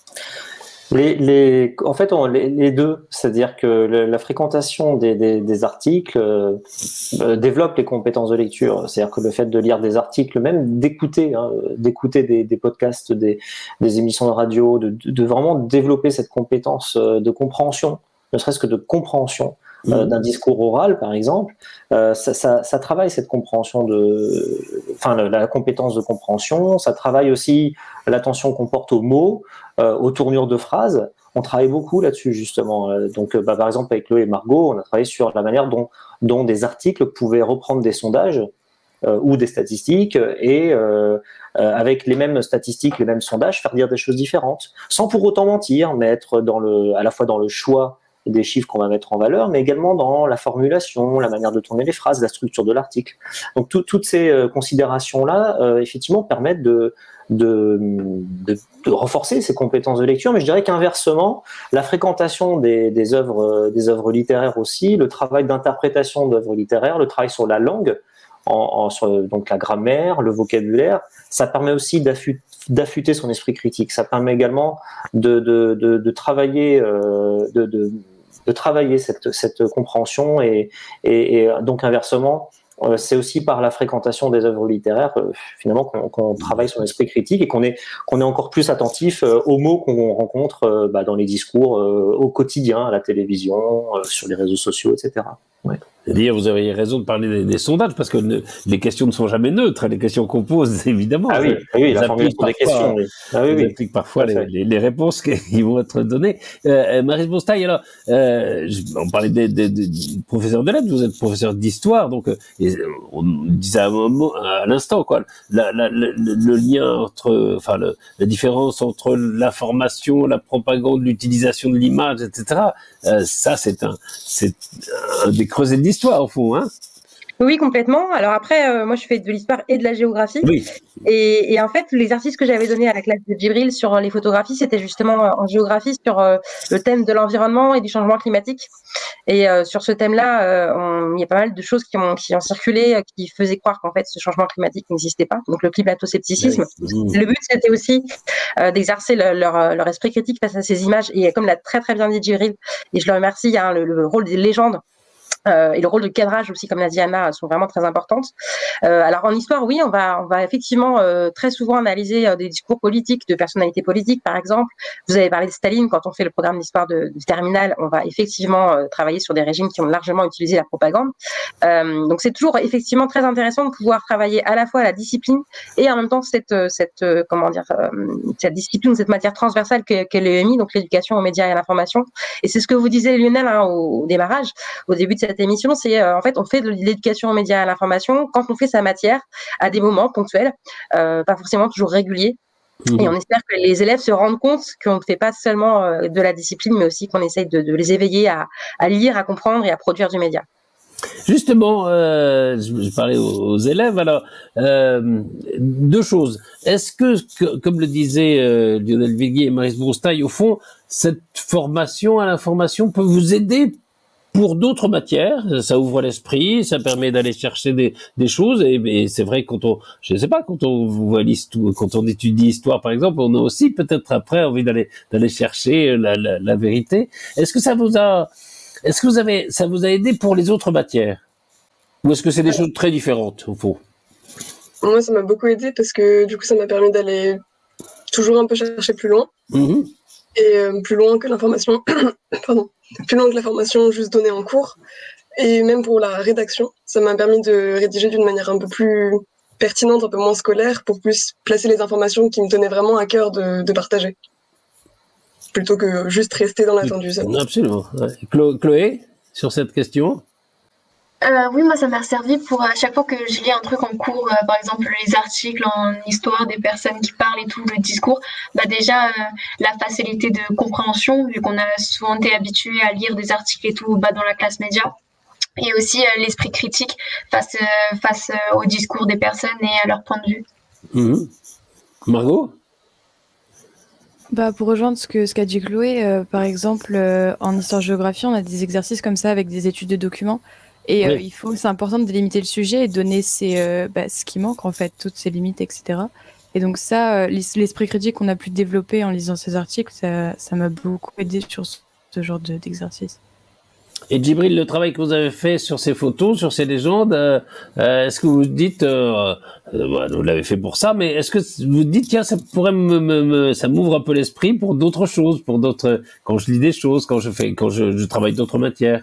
Les, les, en fait, on, les, les deux, c'est-à-dire que le, la fréquentation des, des, des articles euh, euh, développe les compétences de lecture. C'est-à-dire que le fait de lire des articles, même d'écouter, hein, d'écouter des, des podcasts, des, des émissions de radio, de, de vraiment développer cette compétence de compréhension, ne serait-ce que de compréhension. Euh, d'un discours oral, par exemple, euh, ça, ça, ça travaille cette compréhension de, enfin, la, la compétence de compréhension. Ça travaille aussi l'attention qu'on porte aux mots, euh, aux tournures de phrases. On travaille beaucoup là-dessus justement. Donc, bah, par exemple, avec Chloé et Margot, on a travaillé sur la manière dont, dont des articles pouvaient reprendre des sondages euh, ou des statistiques et euh, euh, avec les mêmes statistiques, les mêmes sondages, faire dire des choses différentes, sans pour autant mentir, mais être dans le, à la fois dans le choix des chiffres qu'on va mettre en valeur, mais également dans la formulation, la manière de tourner les phrases, la structure de l'article. Donc tout, toutes ces euh, considérations-là, euh, effectivement, permettent de, de, de, de renforcer ces compétences de lecture, mais je dirais qu'inversement, la fréquentation des, des, œuvres, des œuvres littéraires aussi, le travail d'interprétation d'œuvres littéraires, le travail sur la langue, en, en, sur donc la grammaire, le vocabulaire, ça permet aussi d'affûter d'affûter son esprit critique. Ça permet également de, de, de, de travailler, euh, de, de, de travailler cette, cette compréhension et, et, et donc inversement, euh, c'est aussi par la fréquentation des œuvres littéraires euh, finalement qu'on, qu'on travaille son esprit critique et qu'on est, qu'on est encore plus attentif euh, aux mots qu'on rencontre euh, bah, dans les discours euh, au quotidien, à la télévision, euh, sur les réseaux sociaux, et cetera. Ouais. C'est-à-dire, vous avez raison de parler des, des sondages, parce que ne, les questions ne sont jamais neutres, les questions qu'on pose, évidemment. Ah oui, oui, la formulation des questions, oui. Ah oui, oui. Impliquent parfois les, les, les réponses qui vont être données. Euh, Maryse Bostaille, alors, euh, on parlait des, des, des professeurs de lettres, vous êtes professeur d'histoire, donc, et on disait à un moment, à l'instant, quoi, la, la, le, le lien entre, enfin, le, la différence entre l'information, la propagande, l'utilisation de l'image, et cetera. Euh, ça, c'est un, c'est un des creusets de l'histoire, au fond, hein. Oui, complètement. Alors après, euh, moi, je fais de l'histoire et de la géographie. Oui. Et, et en fait, l'exercice que j'avais donné à la classe de Djibril sur les photographies, c'était justement en géographie sur euh, le thème de l'environnement et du changement climatique. Et euh, sur ce thème-là, euh, il y a pas mal de choses qui ont, qui ont circulé, euh, qui faisaient croire qu'en fait, ce changement climatique n'existait pas. Donc, le climato-scepticisme. Oui. Le but, c'était aussi euh, d'exercer le, leur, leur esprit critique face à ces images. Et comme l'a très, très bien dit Djibril, et je le remercie, hein, le, le rôle des légendes Euh, et le rôle de cadrage aussi, comme l'a dit Anna, sont vraiment très importantes. Euh, alors en histoire, oui, on va, on va effectivement euh, très souvent analyser euh, des discours politiques, de personnalités politiques, par exemple. Vous avez parlé de Staline. Quand on fait le programme d'histoire de, de terminale, on va effectivement euh, travailler sur des régimes qui ont largement utilisé la propagande. Euh, donc c'est toujours effectivement très intéressant de pouvoir travailler à la fois la discipline et en même temps cette, cette euh, comment dire, euh, cette discipline, cette matière transversale qu'est qu l'E M I, donc l'éducation aux médias et à l'information. Et c'est ce que vous disiez, Lionel, hein, au, au démarrage, au début de cette émission, c'est euh, en fait on fait de l'éducation aux médias et à l'information quand on fait sa matière à des moments ponctuels, euh, pas forcément toujours réguliers. Mmh. Et on espère que les élèves se rendent compte qu'on ne fait pas seulement euh, de la discipline, mais aussi qu'on essaye de, de les éveiller à, à lire, à comprendre et à produire du média. Justement, euh, je, je parlais aux, aux élèves. Alors, euh, deux choses. Est-ce que, que, comme le disaient euh, Lionel Viguier et Maryse Broustaille, au fond, cette formation à l'information peut vous aider pour d'autres matières? Ça ouvre l'esprit, ça permet d'aller chercher des, des choses. Et, et c'est vrai, quand on, je ne sais pas, quand on voit l'histoire, quand on étudie l'histoire, par exemple, on a aussi peut-être après envie d'aller d'aller chercher la, la, la vérité. Est-ce que ça vous a Est-ce que vous avez, ça vous a aidé pour les autres matières? Ou est-ce que c'est des choses très différentes, au fond? Moi, ça m'a beaucoup aidé parce que, du coup, ça m'a permis d'aller toujours un peu chercher plus loin. Mmh. Et euh, plus loin que l'information, pardon, plus loin que l'information juste donnée en cours. Et même pour la rédaction, ça m'a permis de rédiger d'une manière un peu plus pertinente, un peu moins scolaire, pour plus placer les informations qui me tenaient vraiment à cœur de, de partager. Plutôt que juste rester dans l'attendu. Absolument. Chlo Chloé, sur cette question? euh, Oui, moi, ça m'a servi pour à chaque fois que je lis un truc en cours, euh, par exemple les articles en histoire des personnes qui parlent et tout, le discours, bah déjà, euh, la facilité de compréhension, vu qu'on a souvent été habitué à lire des articles et tout bah, dans la classe média. Et aussi euh, l'esprit critique face, euh, face euh, au discours des personnes et à leur point de vue. Mmh. Margot? Bah, pour rejoindre ce que ce qu'a dit Chloé, euh, par exemple, euh, en histoire-géographie, on a des exercices comme ça avec des études de documents. Et euh, oui. il faut, c'est important de délimiter le sujet et de donner ses, euh, bah, ce qui manque, en fait, toutes ses limites, et cetera. Et donc ça, euh, l'esprit critique qu'on a pu développer en lisant ces articles, ça, ça m'a beaucoup aidé sur ce, ce genre de, d'exercice. Et Djibril, le travail que vous avez fait sur ces photos, sur ces légendes, euh, euh, est-ce que vous dites, euh, euh, vous l'avez fait pour ça, mais est-ce que vous dites, tiens, ça pourrait me, me, me ça m'ouvre un peu l'esprit pour d'autres choses, pour d'autres, quand je lis des choses, quand je fais, quand je, je travaille d'autres matières?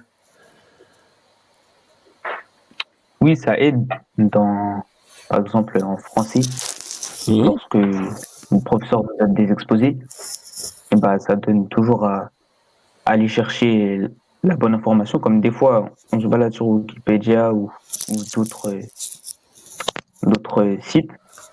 Oui, ça aide dans, par exemple, en français, mmh. lorsque le professeur nous donne des exposés, et bah, ça donne toujours à, à aller chercher la bonne information, comme des fois on se balade sur Wikipédia ou, ou d'autres d'autres sites.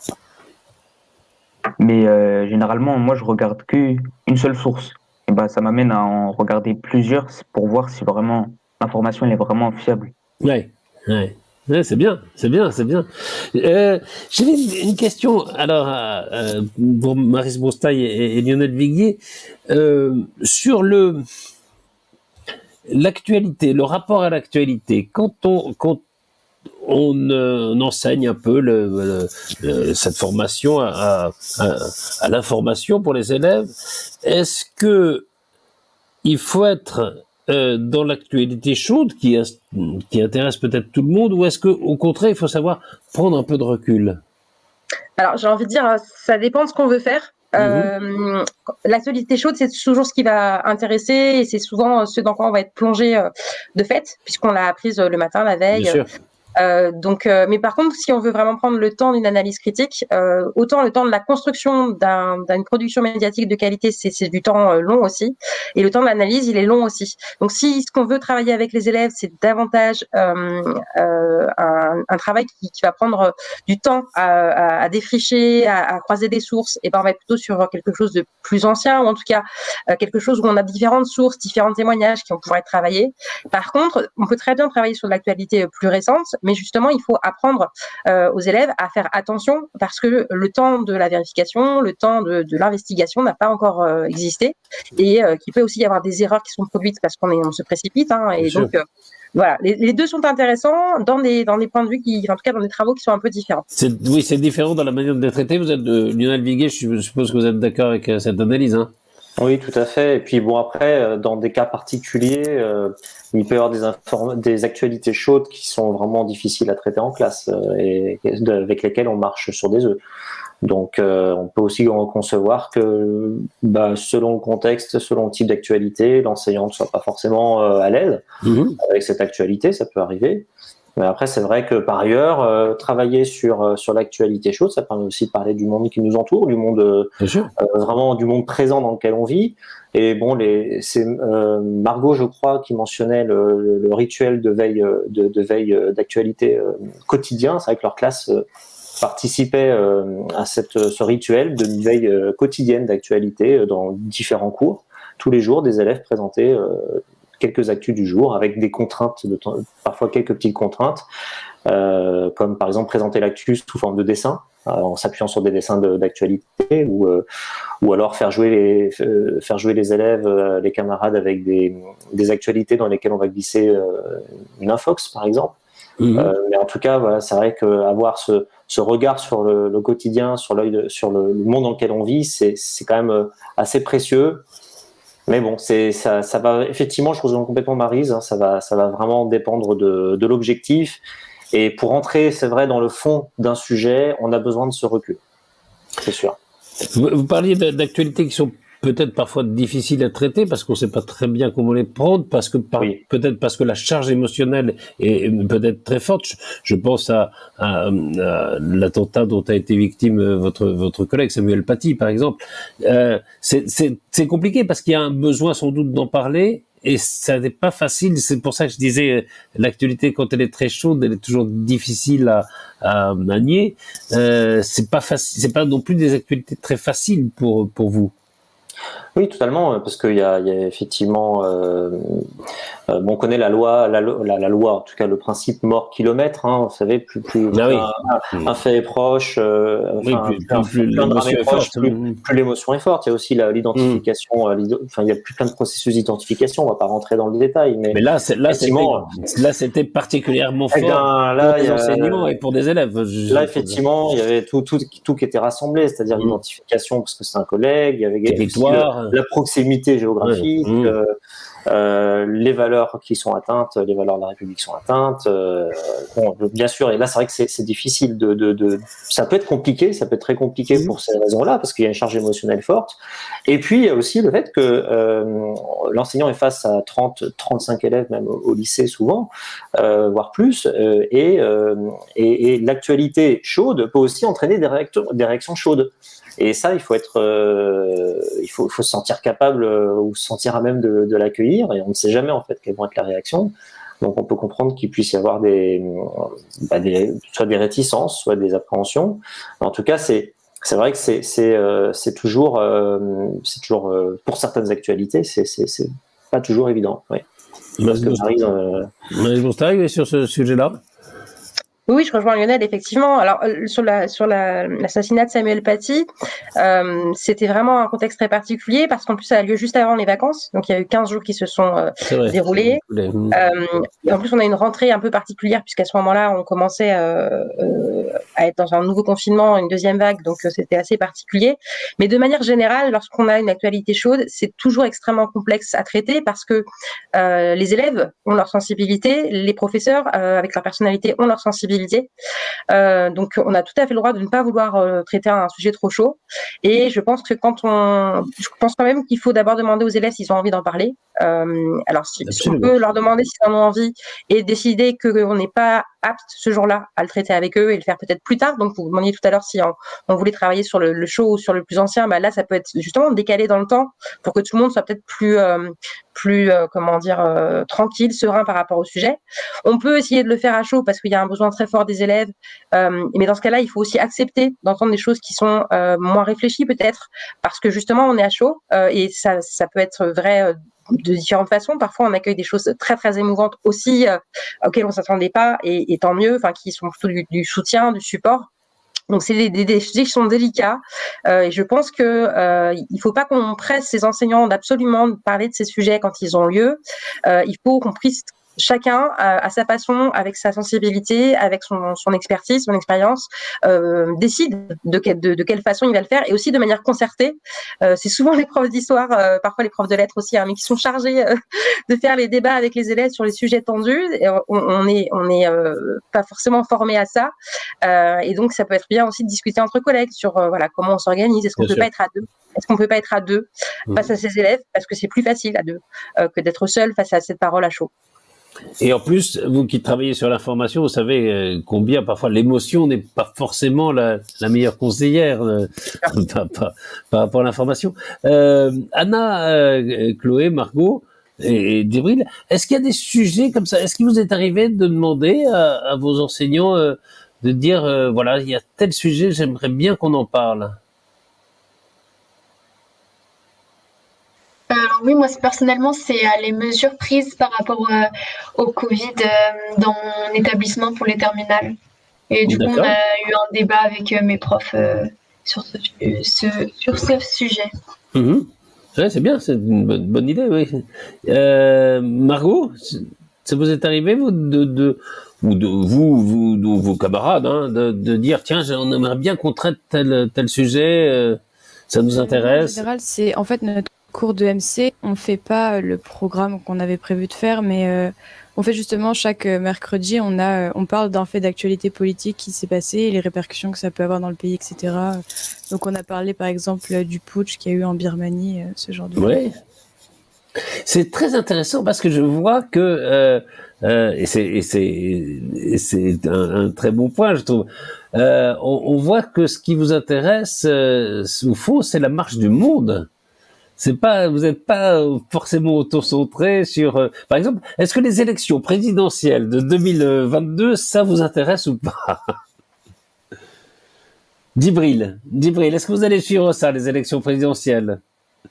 Mais euh, généralement, moi, je regarde qu'une seule source. Et bah, ça m'amène à en regarder plusieurs pour voir si vraiment l'information elle est vraiment fiable. Ouais, ouais. Ouais, c'est bien, c'est bien, c'est bien. Euh, J'avais une, une question, alors, euh, pour Maryse Broustaille et, et Lionel Viguier, euh, sur le l'actualité, le rapport à l'actualité. Quand on, quand on, euh, on enseigne un peu le, le, le, cette formation à, à, à l'information pour les élèves, est-ce que il faut être euh, dans l'actualité chaude qui, qui intéresse peut-être tout le monde, ou est-ce que au contraire il faut savoir prendre un peu de recul? Alors j'ai envie de dire, ça dépend de ce qu'on veut faire. Euh, mmh. L'actualité chaude, c'est toujours ce qui va intéresser et c'est souvent ce dans quoi on va être plongé de fait, puisqu'on l'a apprise le matin, la veille. Bien sûr. Euh, donc, euh, mais par contre, si on veut vraiment prendre le temps d'une analyse critique, euh, autant le temps de la construction d'un, d'une production médiatique de qualité, c'est, c'est du temps euh, long aussi, et le temps de l'analyse, il est long aussi. Donc, si ce qu'on veut travailler avec les élèves, c'est davantage euh, euh, un, un travail qui, qui va prendre du temps à, à, à défricher, à, à croiser des sources, et ben on va être plutôt sur quelque chose de plus ancien, ou en tout cas euh, quelque chose où on a différentes sources, différents témoignages qui vont pouvoir être travaillés. Par contre, on peut très bien travailler sur de l'actualité plus récente. Mais justement, il faut apprendre euh, aux élèves à faire attention parce que le temps de la vérification, le temps de, de l'investigation n'a pas encore euh, existé et euh, qu'il peut aussi y avoir des erreurs qui sont produites parce qu'on est, on se précipite. Hein, et Bien donc, euh, voilà, les, les deux sont intéressants dans des, dans des points de vue qui, en tout cas, dans des travaux qui sont un peu différents. C'est, oui, c'est différent dans la manière de les traiter. Vous êtes de Lionel Viguier, je suppose que vous êtes d'accord avec cette analyse, hein? Oui, tout à fait. Et puis bon, après, dans des cas particuliers, euh, il peut y avoir des, inform- des actualités chaudes qui sont vraiment difficiles à traiter en classe euh, et, et de, avec lesquelles on marche sur des œufs. Donc, euh, on peut aussi concevoir que, bah, selon le contexte, selon le type d'actualité, l'enseignant ne soit pas forcément euh, à l'aise mmh. avec cette actualité, ça peut arriver. Mais après, c'est vrai que par ailleurs, euh, travailler sur euh, sur l'actualité chaude, ça permet aussi de parler du monde qui nous entoure, du monde euh, vraiment du monde présent dans lequel on vit. Et bon, les, c'est euh, Margot, je crois, qui mentionnait le, le rituel de veille de, de veille d'actualité euh, quotidien. C'est vrai que leur classe euh, participait euh, à cette ce rituel de veille euh, quotidienne d'actualité euh, dans différents cours. Tous les jours, des élèves présentaient euh, quelques actus du jour avec des contraintes, de temps, parfois quelques petites contraintes, euh, comme par exemple présenter l'actu sous forme de dessin, euh, en s'appuyant sur des dessins de, d'actualité, ou euh, ou alors faire jouer les euh, faire jouer les élèves, euh, les camarades avec des des actualités dans lesquelles on va glisser euh, une infox par exemple. Mmh. Euh, mais en tout cas, voilà, c'est vrai qu'avoir ce ce regard sur le, le quotidien, sur l'œil, sur le, le monde dans lequel on vit, c'est c'est quand même assez précieux. Mais bon, c'est ça, ça va effectivement, je rejoins complètement Maryse, hein, ça va, ça va vraiment dépendre de, de l'objectif. Et pour entrer, c'est vrai, dans le fond d'un sujet, on a besoin de ce recul, c'est sûr. Vous, vous parliez d'actualités qui sont peut-être parfois difficiles à traiter parce qu'on ne sait pas très bien comment les prendre, parce que par, oui. peut-être parce que la charge émotionnelle est peut-être très forte. Je, je pense à, à, à l'attentat dont a été victime votre votre collègue Samuel Paty, par exemple. Euh, c'est, c'est, c'est compliqué parce qu'il y a un besoin sans doute d'en parler. Et ça n'est pas facile, c'est pour ça que je disais l'actualité quand elle est très chaude, elle est toujours difficile à, à, à nier. Euh, c'est pas facile, c'est pas non plus des actualités très faciles pour pour vous. Oui, totalement, parce qu'il y a, il y a effectivement, euh, euh, bon, on connaît la loi, la, la, la loi, en tout cas le principe mort kilomètre. Hein, vous savez, plus plus ah oui. un, un fait est proche, euh, oui, enfin, plus, plus, plus, plein l'émotion est proche, forte. Plus, plus l'émotion est forte. Il y a aussi la, l'identification. Mm. Enfin, il y a plus plein de processus d'identification. On va pas rentrer dans le détail, mais, mais là, c'est, là, c'était, là, c'était particulièrement fort eh bien, là, pour des enseignants et pour des élèves. Je, là, effectivement, il y avait tout, tout, tout qui était rassemblé, c'est-à-dire mm. l'identification parce que c'est un collègue, il y avait territoire. La proximité géographique, mmh. euh, euh, les valeurs qui sont atteintes, les valeurs de la République sont atteintes. Euh, bon, bien sûr, et là c'est vrai que c'est, c'est difficile de, de, de, ça peut être compliqué, ça peut être très compliqué mmh. pour ces raisons-là, parce qu'il y a une charge émotionnelle forte. Et puis il y a aussi le fait que euh, l'enseignant est face à trente, trente-cinq élèves, même au, au lycée souvent, euh, voire plus, euh, et, euh, et, et l'actualité chaude peut aussi entraîner des, réactions, des réactions chaudes. Et ça, il faut être, euh, il faut, il faut se sentir capable euh, ou se sentir à même de, de l'accueillir. Et on ne sait jamais en fait quelles vont être les réactions. Donc, on peut comprendre qu'il puisse y avoir des, bah, des, soit des réticences, soit des appréhensions. En tout cas, c'est, c'est vrai que c'est, c'est, euh, c'est toujours, euh, c'est toujours euh, pour certaines actualités, c'est, c'est, c'est pas toujours évident. Oui. Parce que Maryse, euh... Maryse Bourstagne, sur ce sujet-là. Oui, je rejoins Lionel, effectivement. Alors, sur, la, sur la, l'assassinat de Samuel Paty, euh, c'était vraiment un contexte très particulier parce qu'en plus, ça a lieu juste avant les vacances. Donc, il y a eu quinze jours qui se sont euh, déroulés. Euh, et en plus, on a une rentrée un peu particulière puisqu'à ce moment-là, on commençait euh, euh, à être dans un nouveau confinement, une deuxième vague. Donc, euh, c'était assez particulier. Mais de manière générale, lorsqu'on a une actualité chaude, c'est toujours extrêmement complexe à traiter parce que euh, les élèves ont leur sensibilité, les professeurs, euh, avec leur personnalité, ont leur sensibilité. Euh, donc, on a tout à fait le droit de ne pas vouloir euh, traiter un sujet trop chaud. Et je pense que quand on, je pense quand même qu'il faut d'abord demander aux élèves s'ils ont envie d'en parler. Euh, alors, si, si on peut leur demander s'ils en ont envie et décider qu'on n'est pas apte ce jour-là à le traiter avec eux et le faire peut-être plus tard. Donc, vous vous demandiez tout à l'heure si on, on voulait travailler sur le, le chaud ou sur le plus ancien. Bah là, ça peut être justement décalé dans le temps pour que tout le monde soit peut-être plus, euh, plus, euh, comment dire, euh, tranquille, serein par rapport au sujet. On peut essayer de le faire à chaud parce qu'il y a un besoin très fort des élèves. Euh, mais dans ce cas-là, il faut aussi accepter d'entendre des choses qui sont euh, moins réfléchies peut-être parce que justement, on est à chaud euh, et ça, ça peut être vrai euh, de différentes façons. Parfois, on accueille des choses très, très émouvantes aussi euh, auxquelles on ne s'attendait pas et, et tant mieux, enfin, qui sont plutôt du, du soutien, du support. Donc, c'est des, des, des sujets qui sont délicats. Euh, et je pense que euh, il faut pas qu'on presse ces enseignants d'absolument parler de ces sujets quand ils ont lieu. Euh, il faut qu'on puisse chacun à, à sa façon, avec sa sensibilité, avec son, son expertise, son expérience, euh, décide de, que, de, de quelle façon il va le faire, et aussi de manière concertée. Euh, c'est souvent les profs d'histoire, euh, parfois les profs de lettres aussi, hein, mais qui sont chargés euh, de faire les débats avec les élèves sur les sujets tendus. Et on, on est, on est euh, pas forcément formé à ça, euh, et donc ça peut être bien aussi de discuter entre collègues sur euh, voilà comment on s'organise. Est-ce qu'on peut pas être à deux Est-ce qu'on peut pas être à deux mmh. face à ses élèves, parce que c'est plus facile à deux euh, que d'être seul face à cette parole à chaud. Et en plus, vous qui travaillez sur l'information, vous savez euh, combien parfois l'émotion n'est pas forcément la, la meilleure conseillère euh, par, par, par rapport à l'information. Euh, Anna, euh, Chloé, Margot et, et Djibril, est-ce qu'il y a des sujets comme ça? Est-ce qu'il vous est arrivé de demander à, à vos enseignants euh, de dire, euh, voilà, il y a tel sujet, j'aimerais bien qu'on en parle? Alors oui, moi personnellement, c'est euh, les mesures prises par rapport euh, au Covid euh, dans mon établissement pour les terminales. Et du coup, on a eu un débat avec euh, mes profs euh, sur, ce, ce, sur ce sujet. Mmh. Ouais, c'est bien, c'est une bonne, bonne idée, oui. Euh, Margot, ça vous est arrivé, vous, de, de, ou de vous, vous, de, vos camarades, hein, de, de dire, tiens, on aimerait bien qu'on traite tel, tel sujet, euh, ça nous intéresse? En général, c'est en fait notre cours de M C, on fait pas le programme qu'on avait prévu de faire, mais euh, on fait justement chaque mercredi, on a, on parle d'un fait d'actualité politique qui s'est passé et les répercussions que ça peut avoir dans le pays, et cetera. Donc on a parlé par exemple du putsch qu'il y a eu en Birmanie, ce genre de choses. Oui. C'est très intéressant parce que je vois que euh, euh, et c'est et c'est et c'est un, un très bon point, je trouve. Euh, on, on voit que ce qui vous intéresse, euh, au fond, c'est la marche du monde. C'est pas, vous n'êtes pas forcément auto-centré sur. Euh, par exemple, est-ce que les élections présidentielles de deux mille vingt-deux, ça vous intéresse ou pas? Djibril, Djibril, est-ce que vous allez suivre ça, les élections présidentielles?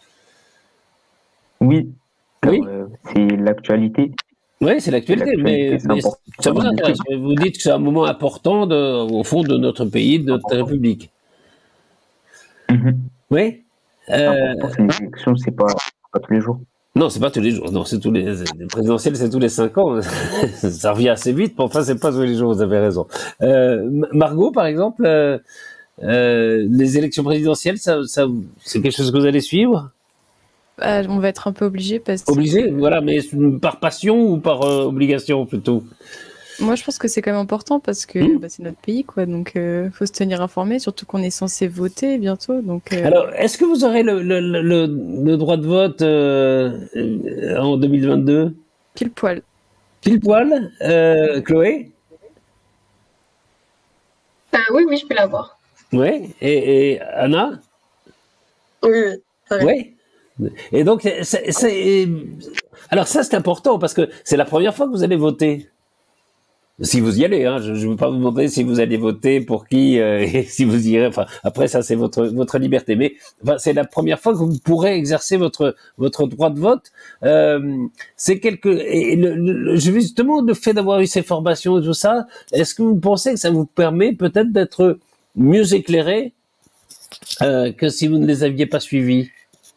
Oui. Oui. Euh, c'est l'actualité. Oui, c'est l'actualité, mais, mais ça vous intéresse. Vous dites que c'est un moment important, de, au fond, de notre pays, de notre République. Mm-hmm. Oui. Euh, les élections, c'est pas, pas tous les jours. Non, c'est pas tous les jours. Non, c'est tous les, les présidentielles, c'est tous les cinq ans. Ça revient assez vite, mais enfin, c'est pas tous les jours. Vous avez raison. Euh, Margot, par exemple, euh, euh, les élections présidentielles, ça, ça, c'est quelque chose que vous allez suivre? Euh, on va être un peu obligé parce que... Obligé, voilà, mais par passion ou par euh, obligation plutôt? Moi, je pense que c'est quand même important parce que mmh. bah, c'est notre pays, quoi. Donc, il euh, faut se tenir informé, surtout qu'on est censé voter bientôt. Donc, euh... alors, est-ce que vous aurez le, le, le, le droit de vote euh, en deux mille vingt-deux? Pile poil. Pile poil, euh, Chloé? euh, Oui, oui, je peux l'avoir. Oui, et, et Anna? Oui, oui. Oui. Et donc, c'est, c'est... alors ça, c'est important parce que c'est la première fois que vous allez voter. Si vous y allez, hein, je ne veux pas vous demander si vous allez voter pour qui, euh, et si vous y irez. Enfin, après ça, c'est votre votre liberté. Mais enfin, c'est la première fois que vous pourrez exercer votre votre droit de vote. Euh, c'est quelque. Et le, le, justement, le fait d'avoir eu ces formations et tout ça, est-ce que vous pensez que ça vous permet peut-être d'être mieux éclairé euh, que si vous ne les aviez pas suivis?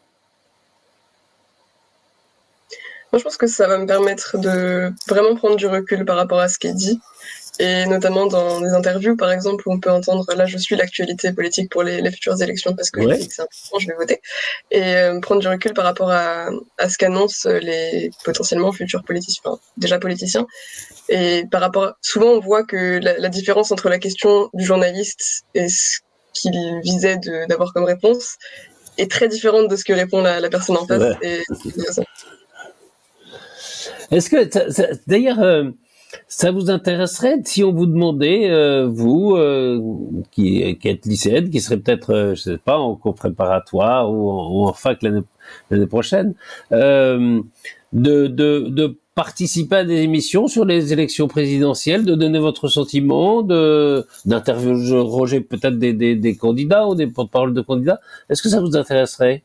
Moi, je pense que ça va me permettre de vraiment prendre du recul par rapport à ce qui est dit, et notamment dans des interviews, par exemple, où on peut entendre « là, je suis l'actualité politique pour les, les futures élections parce que ouais. je dis que c'est important, je vais voter », et euh, prendre du recul par rapport à, à ce qu'annoncent les potentiellement futurs politiciens, enfin, déjà politiciens, et par rapport à, souvent on voit que la, la différence entre la question du journaliste et ce qu'il visait de, d'avoir comme réponse est très différente de ce que répond la, la personne en face. Ouais. Et, est-ce que, ça, ça, d'ailleurs, euh, ça vous intéresserait si on vous demandait, euh, vous, euh, qui, qui êtes lycéenne, qui serait peut-être, euh, je sais pas, en cours préparatoire ou en, ou en fac l'année, l'année prochaine, euh, de, de, de participer à des émissions sur les élections présidentielles, de donner votre sentiment, de d'interroger peut-être des, des, des candidats ou des porte-parole de candidats. Est-ce que ça vous intéresserait?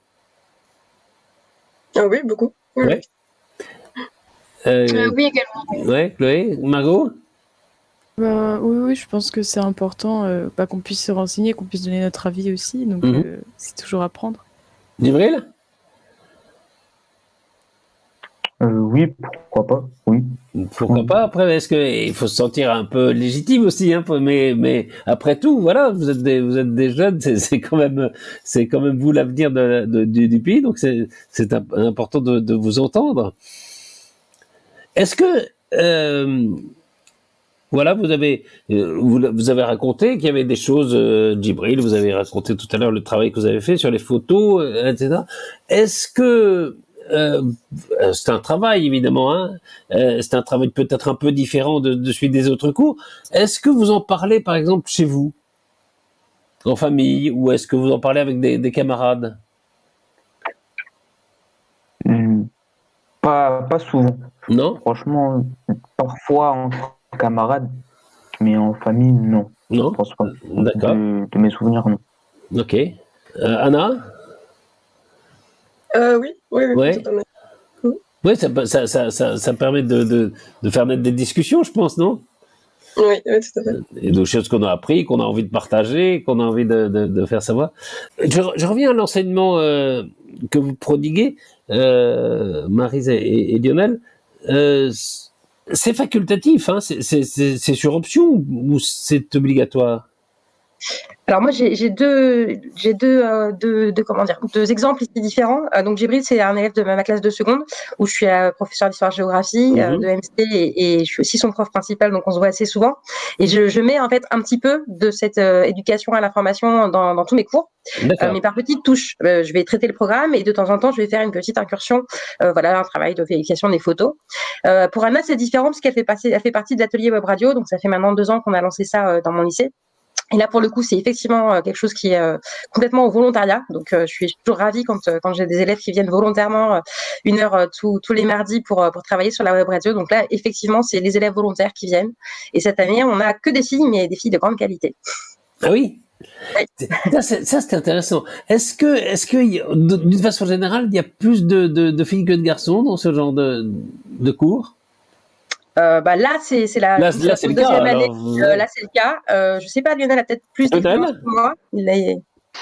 Ah oui, beaucoup. Oui. Ouais. Euh, euh, oui, également. Ouais, Chloé, Margot? Bah, oui, oui, je pense que c'est important euh, bah, qu'on puisse se renseigner, qu'on puisse donner notre avis aussi, donc mm-hmm. euh, c'est toujours à prendre. Djibril? Euh, oui, pourquoi pas, oui. Pourquoi pas? Après, est-ce que il faut se sentir un peu légitime aussi, hein, mais mais après tout, voilà, vous êtes des vous êtes des jeunes, c'est c'est quand même c'est quand même vous l'avenir de, de, du, du pays, donc c'est c'est important de, de vous entendre. Est-ce que euh, voilà, vous avez vous, vous avez raconté qu'il y avait des choses, euh, Djibril, vous avez raconté tout à l'heure le travail que vous avez fait sur les photos, euh, et cetera. Est-ce que Euh, c'est un travail évidemment, hein. Euh, c'est un travail peut-être un peu différent de, de celui des autres cours. Est-ce que vous en parlez par exemple chez vous, en famille, ou est-ce que vous en parlez avec des, des camarades? Mmh, pas, pas souvent. Non. Franchement, parfois entre camarades, mais en famille, non. Non. Je pense pas. D'accord. De, de mes souvenirs, non. Ok. Euh, Anna? Euh, oui, oui, oui, Ouais. totalement. Oui, ça, ça, ça, ça, ça permet de, de, de faire naître des discussions, je pense, non? Oui, oui, tout à fait. Et de choses qu'on a appris, qu'on a envie de partager, qu'on a envie de, de, de faire savoir. Je, je reviens à l'enseignement euh, que vous prodiguez, euh, Maryse et, et Lionel. Euh, c'est facultatif, hein, c'est sur option ou c'est obligatoire? Alors moi j'ai deux j'ai deux, euh, deux, deux comment dire deux exemples ici différents. Euh, donc Djibril, c'est un élève de ma, ma classe de seconde où je suis euh, professeur d'histoire-géographie mm-hmm. euh, de M C et, et je suis aussi son prof principal, donc on se voit assez souvent. Et je, je mets en fait un petit peu de cette euh, éducation à l'information dans, dans tous mes cours, euh, mais par petites touches. Euh, je vais traiter le programme et de temps en temps je vais faire une petite incursion, euh, voilà, un travail de vérification des photos. Euh, pour Anna c'est différent parce qu'elle fait passer, elle fait partie de l'atelier web radio, donc ça fait maintenant deux ans qu'on a lancé ça euh, dans mon lycée. Et là, pour le coup, c'est effectivement euh, quelque chose qui est euh, complètement au volontariat. Donc, euh, je suis toujours ravie quand, euh, quand j'ai des élèves qui viennent volontairement euh, une heure euh, tous tous les mardis pour, euh, pour travailler sur la web radio. Donc là, effectivement, c'est les élèves volontaires qui viennent. Et cette année, on n'a que des filles, mais des filles de grande qualité. Ah oui, oui. Ça, c'est intéressant. Est-ce que, est-ce que, d'une façon générale, il y a plus de, de, de filles que de garçons dans ce genre de, de cours? Euh, bah là, c'est la, là, là, la deuxième cas, année. Alors, vous... euh, là, c'est le cas. Euh, je sais pas, Lionel a peut-être plus d'expérience que moi. Il a...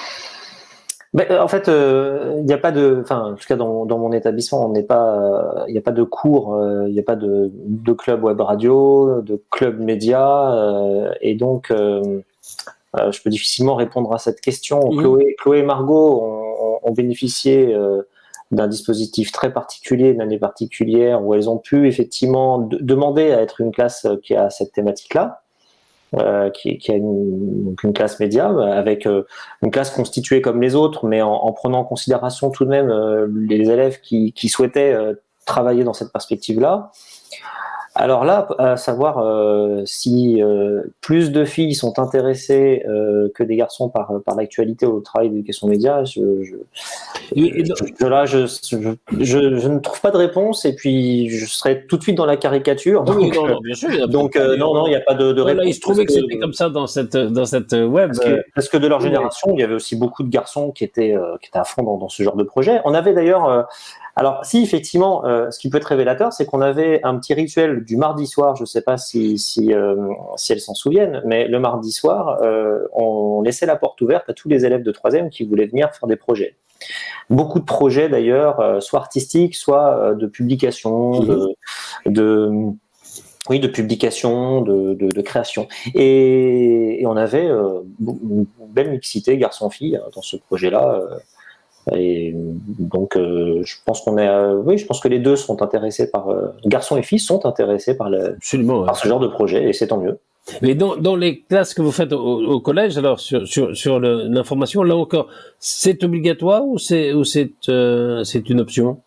Ben, en fait, il euh, n'y a pas de, enfin, en tout cas dans, dans mon établissement, on n'est pas, il euh, n'y a pas de cours, il euh, n'y a pas de, de club web radio, de club média, euh, et donc euh, euh, je peux difficilement répondre à cette question. Mmh. Chloé, Chloé et Margot ont, ont bénéficié euh, d'un dispositif très particulier, d'une année particulière, où elles ont pu effectivement de, demander à être une classe qui a cette thématique-là. Euh, qui, qui a une, donc une classe média avec euh, une classe constituée comme les autres, mais en, en prenant en considération tout de même euh, les élèves qui, qui souhaitaient euh, travailler dans cette perspective-là. Alors là, à savoir euh, si euh, plus de filles sont intéressées euh, que des garçons par, par l'actualité ou le travail d'éducation média, je, je, je, je, là, je, je, je, je ne trouve pas de réponse et puis je serais tout de suite dans la caricature. Donc, oui, non, non, bien sûr, il y a donc euh, non, non, il n'y a pas de, de réponse. Là, il se trouvait que, que c'était comme ça dans cette, dans cette web. Parce que, parce que de leur génération, il y avait aussi beaucoup de garçons qui étaient, euh, qui étaient à fond dans, dans ce genre de projet. On avait d'ailleurs... Euh, Alors, si effectivement, euh, ce qui peut être révélateur, c'est qu'on avait un petit rituel du mardi soir. Je ne sais pas si si, euh, si elles s'en souviennent, mais le mardi soir, euh, on laissait la porte ouverte à tous les élèves de troisième qui voulaient venir faire des projets. Beaucoup de projets d'ailleurs, euh, soit artistiques, soit euh, de publication, mmh. de, de oui, de publication, de, de, de création. Et, et on avait euh, une belle mixité garçons-filles dans ce projet-là. Euh, Et donc, euh, je pense qu'on est, euh, oui, je pense que les deux sont intéressés par, euh, garçons et filles sont intéressés par, le, Absolument, par ouais. ce genre de projet, et c'est tant mieux. Mais dans, dans les classes que vous faites au, au collège, alors sur sur, sur l'information, là encore, c'est obligatoire ou c'est ou c'est euh, c'est une option?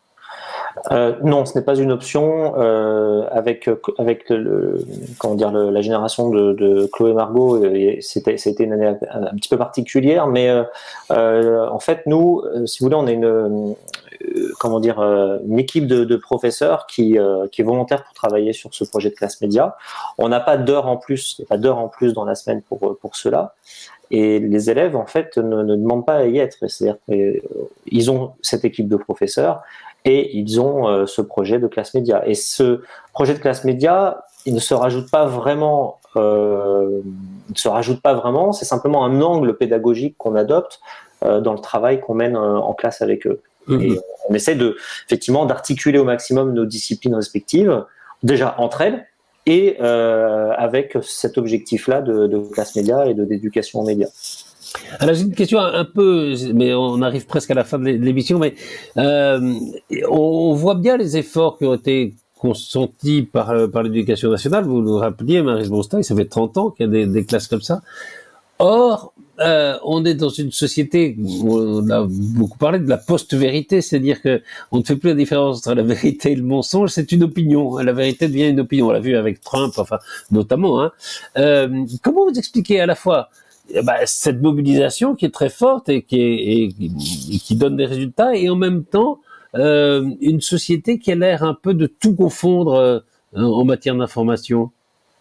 Euh, non, ce n'est pas une option. Euh, avec avec le, le comment dire le, la génération de, de Chloé et Margot, c'était c'était une année un, un petit peu particulière, mais euh, euh, en fait nous, si vous voulez, on est une euh, comment dire une équipe de, de professeurs qui euh, qui est volontaire pour travailler sur ce projet de classe média. On n'a pas d'heures en plus, il n'y a pas d'heures en plus dans la semaine pour pour cela. Et les élèves, en fait, ne, ne demandent pas à y être. C'est-à-dire qu'ils ont cette équipe de professeurs et ils ont euh, ce projet de classe média. Et ce projet de classe média, il ne se rajoute pas vraiment. Euh, il ne se rajoute pas vraiment. C'est simplement un angle pédagogique qu'on adopte euh, dans le travail qu'on mène euh, en classe avec eux. Mmh. Et on essaie de, effectivement d'articuler au maximum nos disciplines respectives, déjà entre elles, et euh, avec cet objectif-là de, de classe média et de d'éducation aux médias. Alors j'ai une question un peu, mais on arrive presque à la fin de l'émission, mais euh, on voit bien les efforts qui ont été consentis par, par l'éducation nationale. Vous nous rappeliez, Maryse Bonstein, ça fait trente ans qu'il y a des, des classes comme ça. Or, euh, on est dans une société où on a beaucoup parlé de la post-vérité, c'est-à-dire que on ne fait plus la différence entre la vérité et le mensonge, c'est une opinion. La vérité devient une opinion. On l'a vu avec Trump, enfin, notamment. Hein. Euh, comment vous expliquez à la fois eh ben, cette mobilisation qui est très forte et qui, est, et, et qui donne des résultats, et en même temps euh, une société qui a l'air un peu de tout confondre euh, en matière d'information?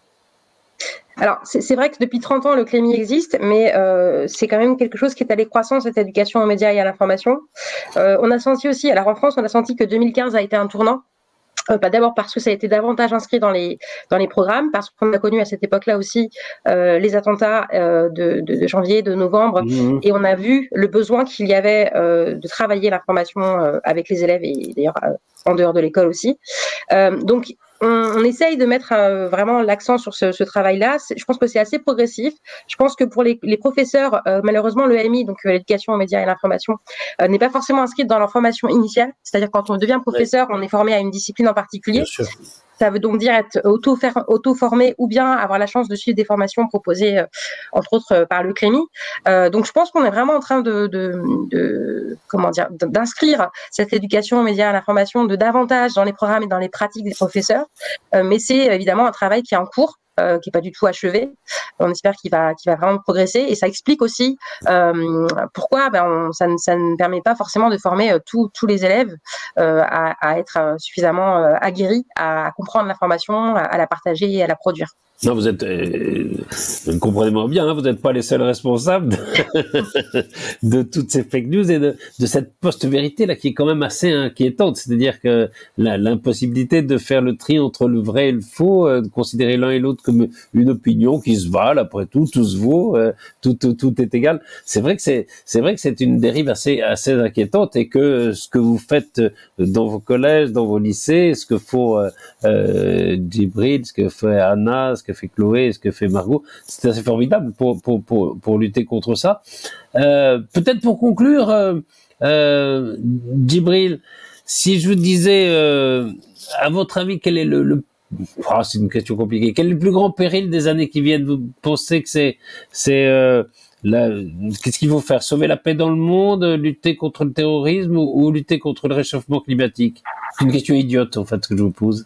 Alors, c'est vrai que depuis trente ans, le Clémy existe, mais euh, c'est quand même quelque chose qui est allé croissant, cette éducation aux médias et à l'information. Euh, on a senti aussi, alors en France, on a senti que deux mille quinze a été un tournant. Euh, bah, d'abord parce que ça a été davantage inscrit dans les dans les programmes, parce qu'on a connu à cette époque-là aussi euh, les attentats euh, de, de, de janvier, de novembre, mmh. et on a vu le besoin qu'il y avait euh, de travailler l'information euh, avec les élèves et d'ailleurs euh, en dehors de l'école aussi. Euh, donc on, on essaye de mettre euh, vraiment l'accent sur ce, ce travail-là. Je pense que c'est assez progressif. Je pense que pour les, les professeurs, euh, malheureusement, le M I, donc euh, l'éducation aux médias et l'information, euh, n'est pas forcément inscrite dans leur formation initiale. C'est-à-dire quand on devient professeur, on est formé à une discipline en particulier. Ça veut donc dire être auto-formé ou bien avoir la chance de suivre des formations proposées, euh, entre autres, euh, par le Clémy. Euh, donc, je pense qu'on est vraiment en train de, de, de comment dire, d'inscrire cette éducation aux médias et à l'information de davantage dans les programmes et dans les pratiques des professeurs. Euh, mais c'est évidemment un travail qui est en cours, euh, qui n'est pas du tout achevé. On espère qu'il va, qu'il va vraiment progresser. Et ça explique aussi euh, pourquoi ben, on, ça, ne, ça ne permet pas forcément de former euh, tous les élèves euh, à, à être euh, suffisamment euh, aguerris à, à comprendre l'information, à, à la partager et à la produire. Non, vous êtes, euh, comprenez-moi bien, hein, vous n'êtes pas les seuls responsables de, de toutes ces fake news et de, de cette post-vérité là qui est quand même assez inquiétante. C'est-à-dire que l'impossibilité de faire le tri entre le vrai et le faux, euh, de considérer l'un et l'autre comme une opinion qui se valent, après tout, tout se vaut, euh, tout, tout, tout est égal. C'est vrai que c'est, c'est vrai que c'est une dérive assez, assez inquiétante et que ce que vous faites dans vos collèges, dans vos lycées, ce que font euh, euh, Djibril, ce que fait Anna, ce que fait Chloé, ce que fait Margot, c'est assez formidable pour pour pour pour lutter contre ça. Euh, peut-être pour conclure, euh, euh, Djibril, si je vous disais, euh, à votre avis, quel est le, le oh, c'est une question compliquée. Quel est le plus grand péril des années qui viennent? Vous pensez que c'est c'est euh, qu'est-ce qu'il faut faire? Sauver la paix dans le monde, lutter contre le terrorisme ou, ou lutter contre le réchauffement climatique? C'est une question idiote en fait que je vous pose.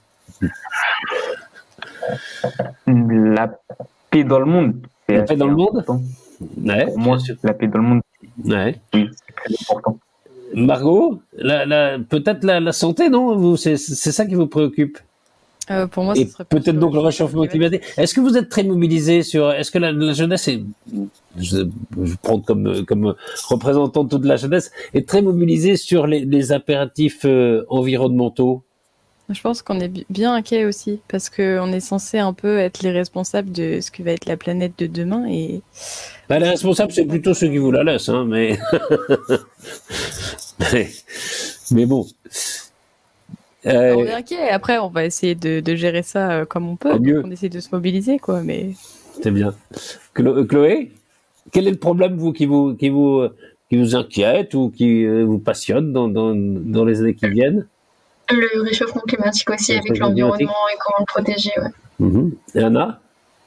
La paix dans le monde. La paix dans le monde. Ouais, pour moi, la paix dans le monde. Ouais. Oui, c'est très important. Margot, la, la, peut-être la, la santé, non? C'est ça qui vous préoccupe? Euh, pour moi, et peut-être donc le réchauffement climatique. Est-ce que vous êtes très mobilisé sur, est-ce que la, la jeunesse est, je, je prends comme, comme représentant de toute la jeunesse, est très mobilisée sur les, les impératifs euh, environnementaux? Je pense qu'on est bien inquiet aussi, parce qu'on est censé un peu être les responsables de ce que va être la planète de demain. Et... Bah, les responsables, c'est plutôt ceux qui vous la laissent, hein, mais... mais... mais bon... Euh... On est inquiet. Après, on va essayer de, de gérer ça comme on peut. On essaie de se mobiliser, quoi. Mais c'est bien. Chlo Chloé, quel est le problème vous qui vous qui vous qui vous inquiète ou qui vous passionne dans dans dans les années qui viennent? Le réchauffement climatique aussi, le avec l'environnement et comment le protéger. Ouais. Mmh. Et Anna?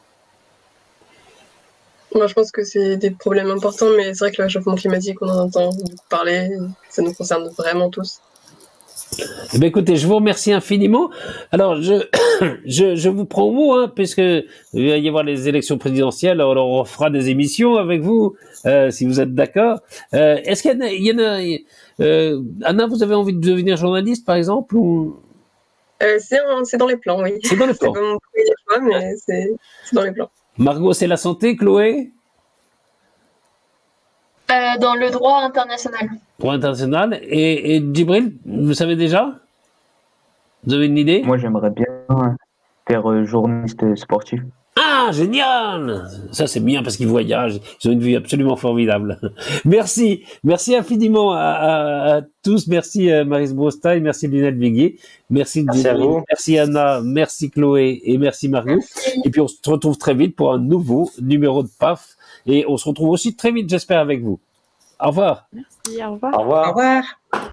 Moi, je pense que c'est des problèmes importants, mais c'est vrai que le réchauffement climatique, on en entend beaucoup parler. Ça nous concerne vraiment tous. Eh bien, écoutez, je vous remercie infiniment. Alors, je, je, je vous prends au mot, hein, puisque il va y avoir les élections présidentielles. Alors, on fera des émissions avec vous, euh, si vous êtes d'accord. Euh, Est-ce qu'il y en a, il y en a euh, Anna, vous avez envie de devenir journaliste, par exemple, ou... euh, C'est dans les plans, oui. C'est dans les plans. C'est pas mon premier choix, mais c'est dans les plans. Margot, c'est la santé. Chloé? Euh, dans le droit international. Droit international. Et, et Djibril, vous savez déjà? Vous avez une idée? Moi, j'aimerais bien faire euh, journaliste sportif. Ah, Ah, génial! Ça, c'est bien parce qu'ils voyagent. Ils ont une vie absolument formidable. Merci. Merci infiniment à, à, à tous. Merci euh, Maryse Brostaille. Merci Lionel Viguier. Merci, merci, à vous. Merci Anna. Merci Chloé. Et merci Margot. Merci. Et puis, on se retrouve très vite pour un nouveau numéro de P A F. Et on se retrouve aussi très vite, j'espère, avec vous. Au revoir. Merci. Au revoir. Au revoir. Au revoir.